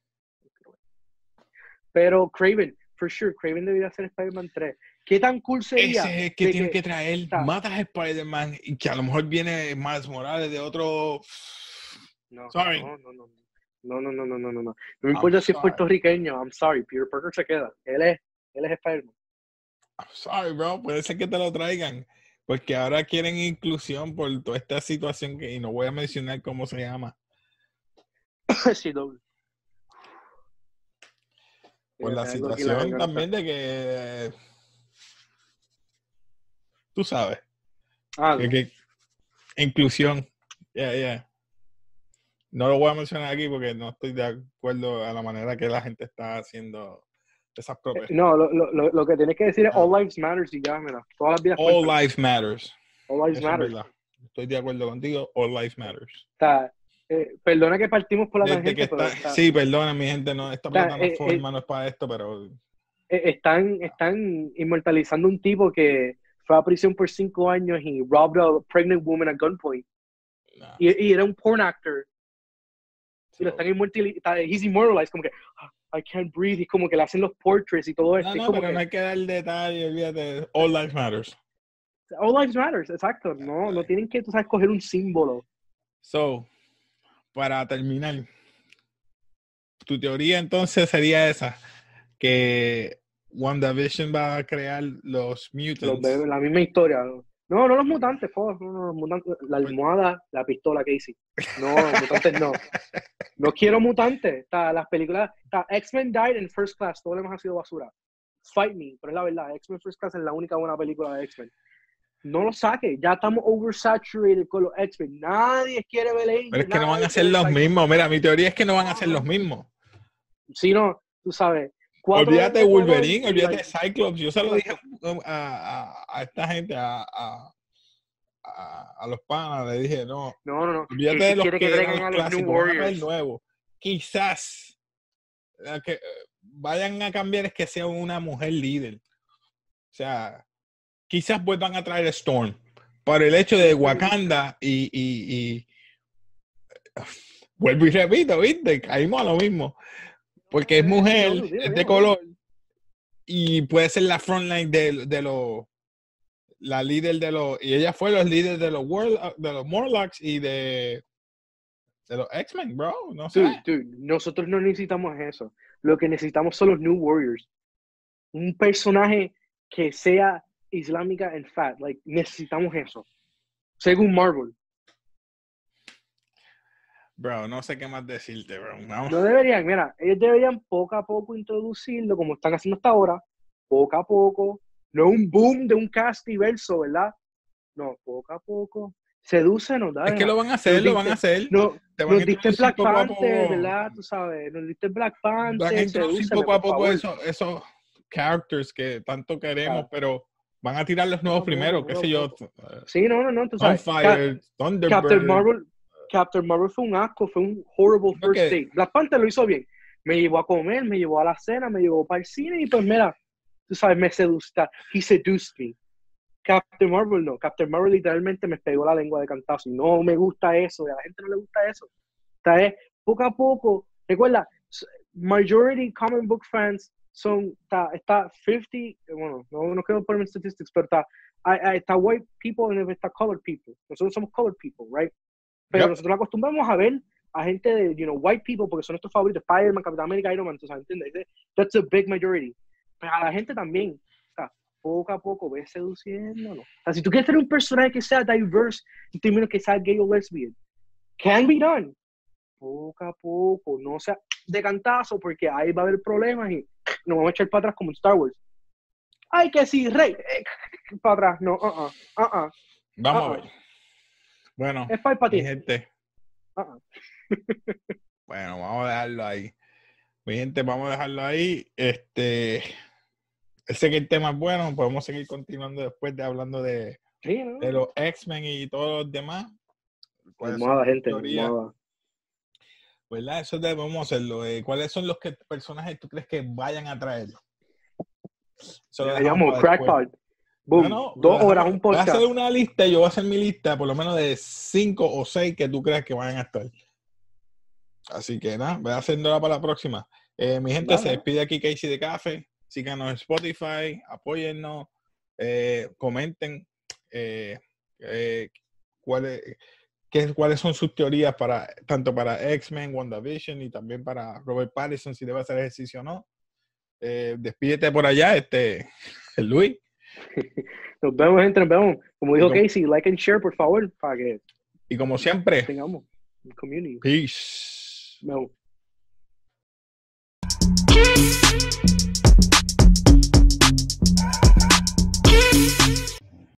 [SPEAKER 2] Pero Craven, for sure, Craven debería ser Spider-Man tres. ¿Qué tan cool sería?
[SPEAKER 1] Ese es el que
[SPEAKER 2] de
[SPEAKER 1] tiene
[SPEAKER 2] que-
[SPEAKER 1] que traer.
[SPEAKER 2] está.
[SPEAKER 1] Matas a Spider-Man y que a lo mejor viene Miles Morales de otro.
[SPEAKER 2] No,
[SPEAKER 1] Sorry.
[SPEAKER 2] no, no, no. No, no, no, no, no, no. No me
[SPEAKER 1] I'm
[SPEAKER 2] importa si es
[SPEAKER 1] sorry.
[SPEAKER 2] puertorriqueño. I'm sorry. Peter Parker se queda. Él es, él es Spider-Man.
[SPEAKER 1] I'm sorry, bro. Puede ser que te lo traigan. Porque ahora quieren inclusión por toda esta situación que, y no voy a mencionar cómo se llama.
[SPEAKER 2] Sí, doble.
[SPEAKER 1] Por
[SPEAKER 2] Mira,
[SPEAKER 1] la
[SPEAKER 2] tengo aquí la
[SPEAKER 1] situación
[SPEAKER 2] garganta.
[SPEAKER 1] también de que tú sabes,
[SPEAKER 2] Ah,
[SPEAKER 1] que,
[SPEAKER 2] no.
[SPEAKER 1] que inclusión. Yeah, yeah. No lo voy a mencionar aquí porque no estoy de acuerdo a la manera que la gente está haciendo esas
[SPEAKER 2] Eh,
[SPEAKER 1] protestas.
[SPEAKER 2] No, lo, lo, lo- lo que tienes que decir es
[SPEAKER 1] Ah.
[SPEAKER 2] All Lives Matters y ya, mira. Todas las vidas
[SPEAKER 1] All
[SPEAKER 2] cuentan.
[SPEAKER 1] life matters.
[SPEAKER 2] All Lives
[SPEAKER 1] Eso es
[SPEAKER 2] Matters.
[SPEAKER 1] verdad. Estoy de acuerdo contigo. All life matters.
[SPEAKER 2] O sea, eh, perdona que partimos por la
[SPEAKER 1] Desde que
[SPEAKER 2] tangente, pero
[SPEAKER 1] está,
[SPEAKER 2] está,
[SPEAKER 1] sí, perdona mi gente, no, esta
[SPEAKER 2] está, eh, eh,
[SPEAKER 1] plataforma no es para esto, pero
[SPEAKER 2] eh, están, están inmortalizando un tipo que fue a prisión por cinco años y robbed a pregnant woman at gunpoint.
[SPEAKER 1] nah.
[SPEAKER 2] Y, y era un porn actor. Y lo
[SPEAKER 1] So,
[SPEAKER 2] están inmortalizando. He's immortalized, como que "Ah, I can't breathe", y como que le hacen los portraits y todo esto.
[SPEAKER 1] no,
[SPEAKER 2] y
[SPEAKER 1] no,
[SPEAKER 2] como
[SPEAKER 1] pero
[SPEAKER 2] que,
[SPEAKER 1] no hay que dar detalle, olvídate. All life matters.
[SPEAKER 2] All Lives Matters, exacto. No, no tienen que, tú sabes, coger un símbolo.
[SPEAKER 1] So, para terminar, tu teoría entonces sería esa, que WandaVision va a crear los
[SPEAKER 2] Los
[SPEAKER 1] mutants.
[SPEAKER 2] bebés, la misma historia. ¿no? No, no los mutantes, po, no, no, los mutantes, la almohada, la pistola que hice. No, los mutantes no. No quiero mutantes. Está, las películas, está, X-Men died in First Class, todo lo demás ha sido basura. Fight me, pero es la verdad, X-Men First Class es la única buena película de X-Men. No lo saque, ya estamos oversaturated con los X-Men. Nadie quiere ver Angel,
[SPEAKER 1] Pero es que no van
[SPEAKER 2] nadie
[SPEAKER 1] a ser
[SPEAKER 2] quiere
[SPEAKER 1] los
[SPEAKER 2] Cyclops.
[SPEAKER 1] mismos. Mira, mi teoría es que no van a ser los mismos.
[SPEAKER 2] Sí, no, tú sabes. Cuatro
[SPEAKER 1] Olvídate de
[SPEAKER 2] de color
[SPEAKER 1] Wolverine,
[SPEAKER 2] y
[SPEAKER 1] olvídate
[SPEAKER 2] like-
[SPEAKER 1] de Cyclops. Yo se lo dije a, a, a esta gente, a, a, a, a los panas, le dije, no,
[SPEAKER 2] No, no, no.
[SPEAKER 1] olvídate
[SPEAKER 2] Casey
[SPEAKER 1] de los
[SPEAKER 2] quiere
[SPEAKER 1] que
[SPEAKER 2] que
[SPEAKER 1] eran
[SPEAKER 2] traigan
[SPEAKER 1] los
[SPEAKER 2] a los New
[SPEAKER 1] clásicos, van a ver
[SPEAKER 2] Warriors.
[SPEAKER 1] nuevos. Quizás la que eh, vayan a cambiar es que sea una mujer líder. O sea, quizás vuelvan a traer Storm. Por el hecho de Wakanda y, y, y vuelvo y repito, ¿viste? Caímos a lo mismo. Porque es mujer,
[SPEAKER 2] No, no, dilo,
[SPEAKER 1] es de
[SPEAKER 2] dilo.
[SPEAKER 1] color y puede ser la frontline de, de los la líder de los y ella fue los líderes de los World, de los Morlocks y de de los X-Men, bro, no sé.
[SPEAKER 2] Dude, dude, nosotros no necesitamos eso. Lo que necesitamos son los New Warriors. Un personaje que sea islámica and fat. Like, necesitamos eso. Según Marvel.
[SPEAKER 1] Bro, no sé qué más decirte, bro. Vamos.
[SPEAKER 2] No deberían, mira, ellos deberían poco a poco introducirlo como están haciendo hasta ahora. Poco a poco. No un boom de un cast diverso, ¿verdad? No, poco a poco. Sedúcenos, dale.
[SPEAKER 1] Es que lo van a hacer,
[SPEAKER 2] Nos
[SPEAKER 1] lo van a
[SPEAKER 2] diste-
[SPEAKER 1] hacer.
[SPEAKER 2] No,
[SPEAKER 1] Te van a
[SPEAKER 2] nos diste
[SPEAKER 1] introducir
[SPEAKER 2] Black
[SPEAKER 1] poco a
[SPEAKER 2] Panther,
[SPEAKER 1] poco.
[SPEAKER 2] ¿verdad? Tú sabes, nos diste Black
[SPEAKER 1] Van a
[SPEAKER 2] Panther,
[SPEAKER 1] introducir
[SPEAKER 2] sedúceme,
[SPEAKER 1] poco a
[SPEAKER 2] por
[SPEAKER 1] poco
[SPEAKER 2] favor.
[SPEAKER 1] esos, esos characters que tanto queremos,
[SPEAKER 2] Ah.
[SPEAKER 1] pero van a tirar los nuevos
[SPEAKER 2] Poco a poco,
[SPEAKER 1] primero,
[SPEAKER 2] poco
[SPEAKER 1] qué
[SPEAKER 2] a
[SPEAKER 1] sé yo.
[SPEAKER 2] poco. Sí, no, no, no, tú sabes. Ca-
[SPEAKER 1] Sunfire, Thunderbird.
[SPEAKER 2] Captain Marvel, Captain Marvel fue un asco, fue un horrible
[SPEAKER 1] ¿Por
[SPEAKER 2] first
[SPEAKER 1] qué?
[SPEAKER 2] date. Black Panther lo hizo bien. Me llevó a comer, me llevó a la cena, me llevó para el cine y pues mira, tú sabes, me seducía. He seduced me. Captain Marvel no. Captain Marvel literalmente me pegó la lengua de cantazo y no me gusta eso, y a la gente no le gusta eso. O sea, es poco a poco. Recuerda, majority comic book fans son, está, está cincuenta, bueno, no, no quiero ponerme en statistics, pero está, hay- hay- está white people y está colored people. Nosotros somos colored people, right? Pero
[SPEAKER 1] Yep.
[SPEAKER 2] nosotros acostumbramos a ver a gente de, you know, white people porque son nuestros favoritos, Spider-Man, Capitán América, Iron Man, ¿tú sabes? ¿Entiendes? That's a big majority. Pero a la gente también, o sea, poco a poco ves seduciéndolo. O sea, si tú quieres tener un personaje que sea diverse, en términos que sea gay o lesbian, can be done. Poco a poco, no sea de cantazo, porque ahí va a haber problemas y nos vamos a echar para atrás como en Star Wars. Ay, que sí, rey, eh, para atrás, no, uh uh, uh uh.
[SPEAKER 1] Vamos
[SPEAKER 2] Uh-uh.
[SPEAKER 1] a ver. Bueno,
[SPEAKER 2] Es para
[SPEAKER 1] mi
[SPEAKER 2] ti.
[SPEAKER 1] gente.
[SPEAKER 2] Uh-uh.
[SPEAKER 1] Bueno, vamos a dejarlo ahí. Mi gente, vamos a dejarlo ahí. Este, sé que el tema es bueno. Podemos seguir continuando después de hablando de,
[SPEAKER 2] Sí, ¿no?
[SPEAKER 1] de los X-Men y todos los demás. ¿Cuáles son
[SPEAKER 2] Almohada,
[SPEAKER 1] tus
[SPEAKER 2] gente,
[SPEAKER 1] teorías?
[SPEAKER 2] almohada.
[SPEAKER 1] ¿Verdad? Eso debemos hacerlo. Eh, ¿Cuáles son los que, personajes tú crees que vayan a traer? Eso lo
[SPEAKER 2] Ya
[SPEAKER 1] dejamos
[SPEAKER 2] llamo
[SPEAKER 1] para
[SPEAKER 2] Crackpot.
[SPEAKER 1] después.
[SPEAKER 2] Boom.
[SPEAKER 1] No, no,
[SPEAKER 2] Dos
[SPEAKER 1] lo
[SPEAKER 2] horas,
[SPEAKER 1] dejamos.
[SPEAKER 2] un
[SPEAKER 1] Voy a
[SPEAKER 2] podcast.
[SPEAKER 1] hacer una lista. Yo voy a hacer mi lista, por lo menos de cinco o seis que tú creas que vayan a estar. Así que nada, voy haciéndola para la próxima. Eh, mi gente,
[SPEAKER 2] Dale.
[SPEAKER 1] se despide aquí Casey de Café. Síganos en Spotify, apóyennos, eh, comenten eh, eh, cuáles, qué, cuáles son sus teorías para tanto para X-Men, WandaVision y también para Robert Pattinson, si debe hacer ejercicio o no. Eh, despídete por allá, este Luis.
[SPEAKER 2] Nos vemos, gente, nos vemos. Como dijo
[SPEAKER 1] Y como-
[SPEAKER 2] Casey, like and share, por favor, para que
[SPEAKER 1] Y como siempre,
[SPEAKER 2] tengamos un community.
[SPEAKER 1] peace.
[SPEAKER 2] Nos vemos.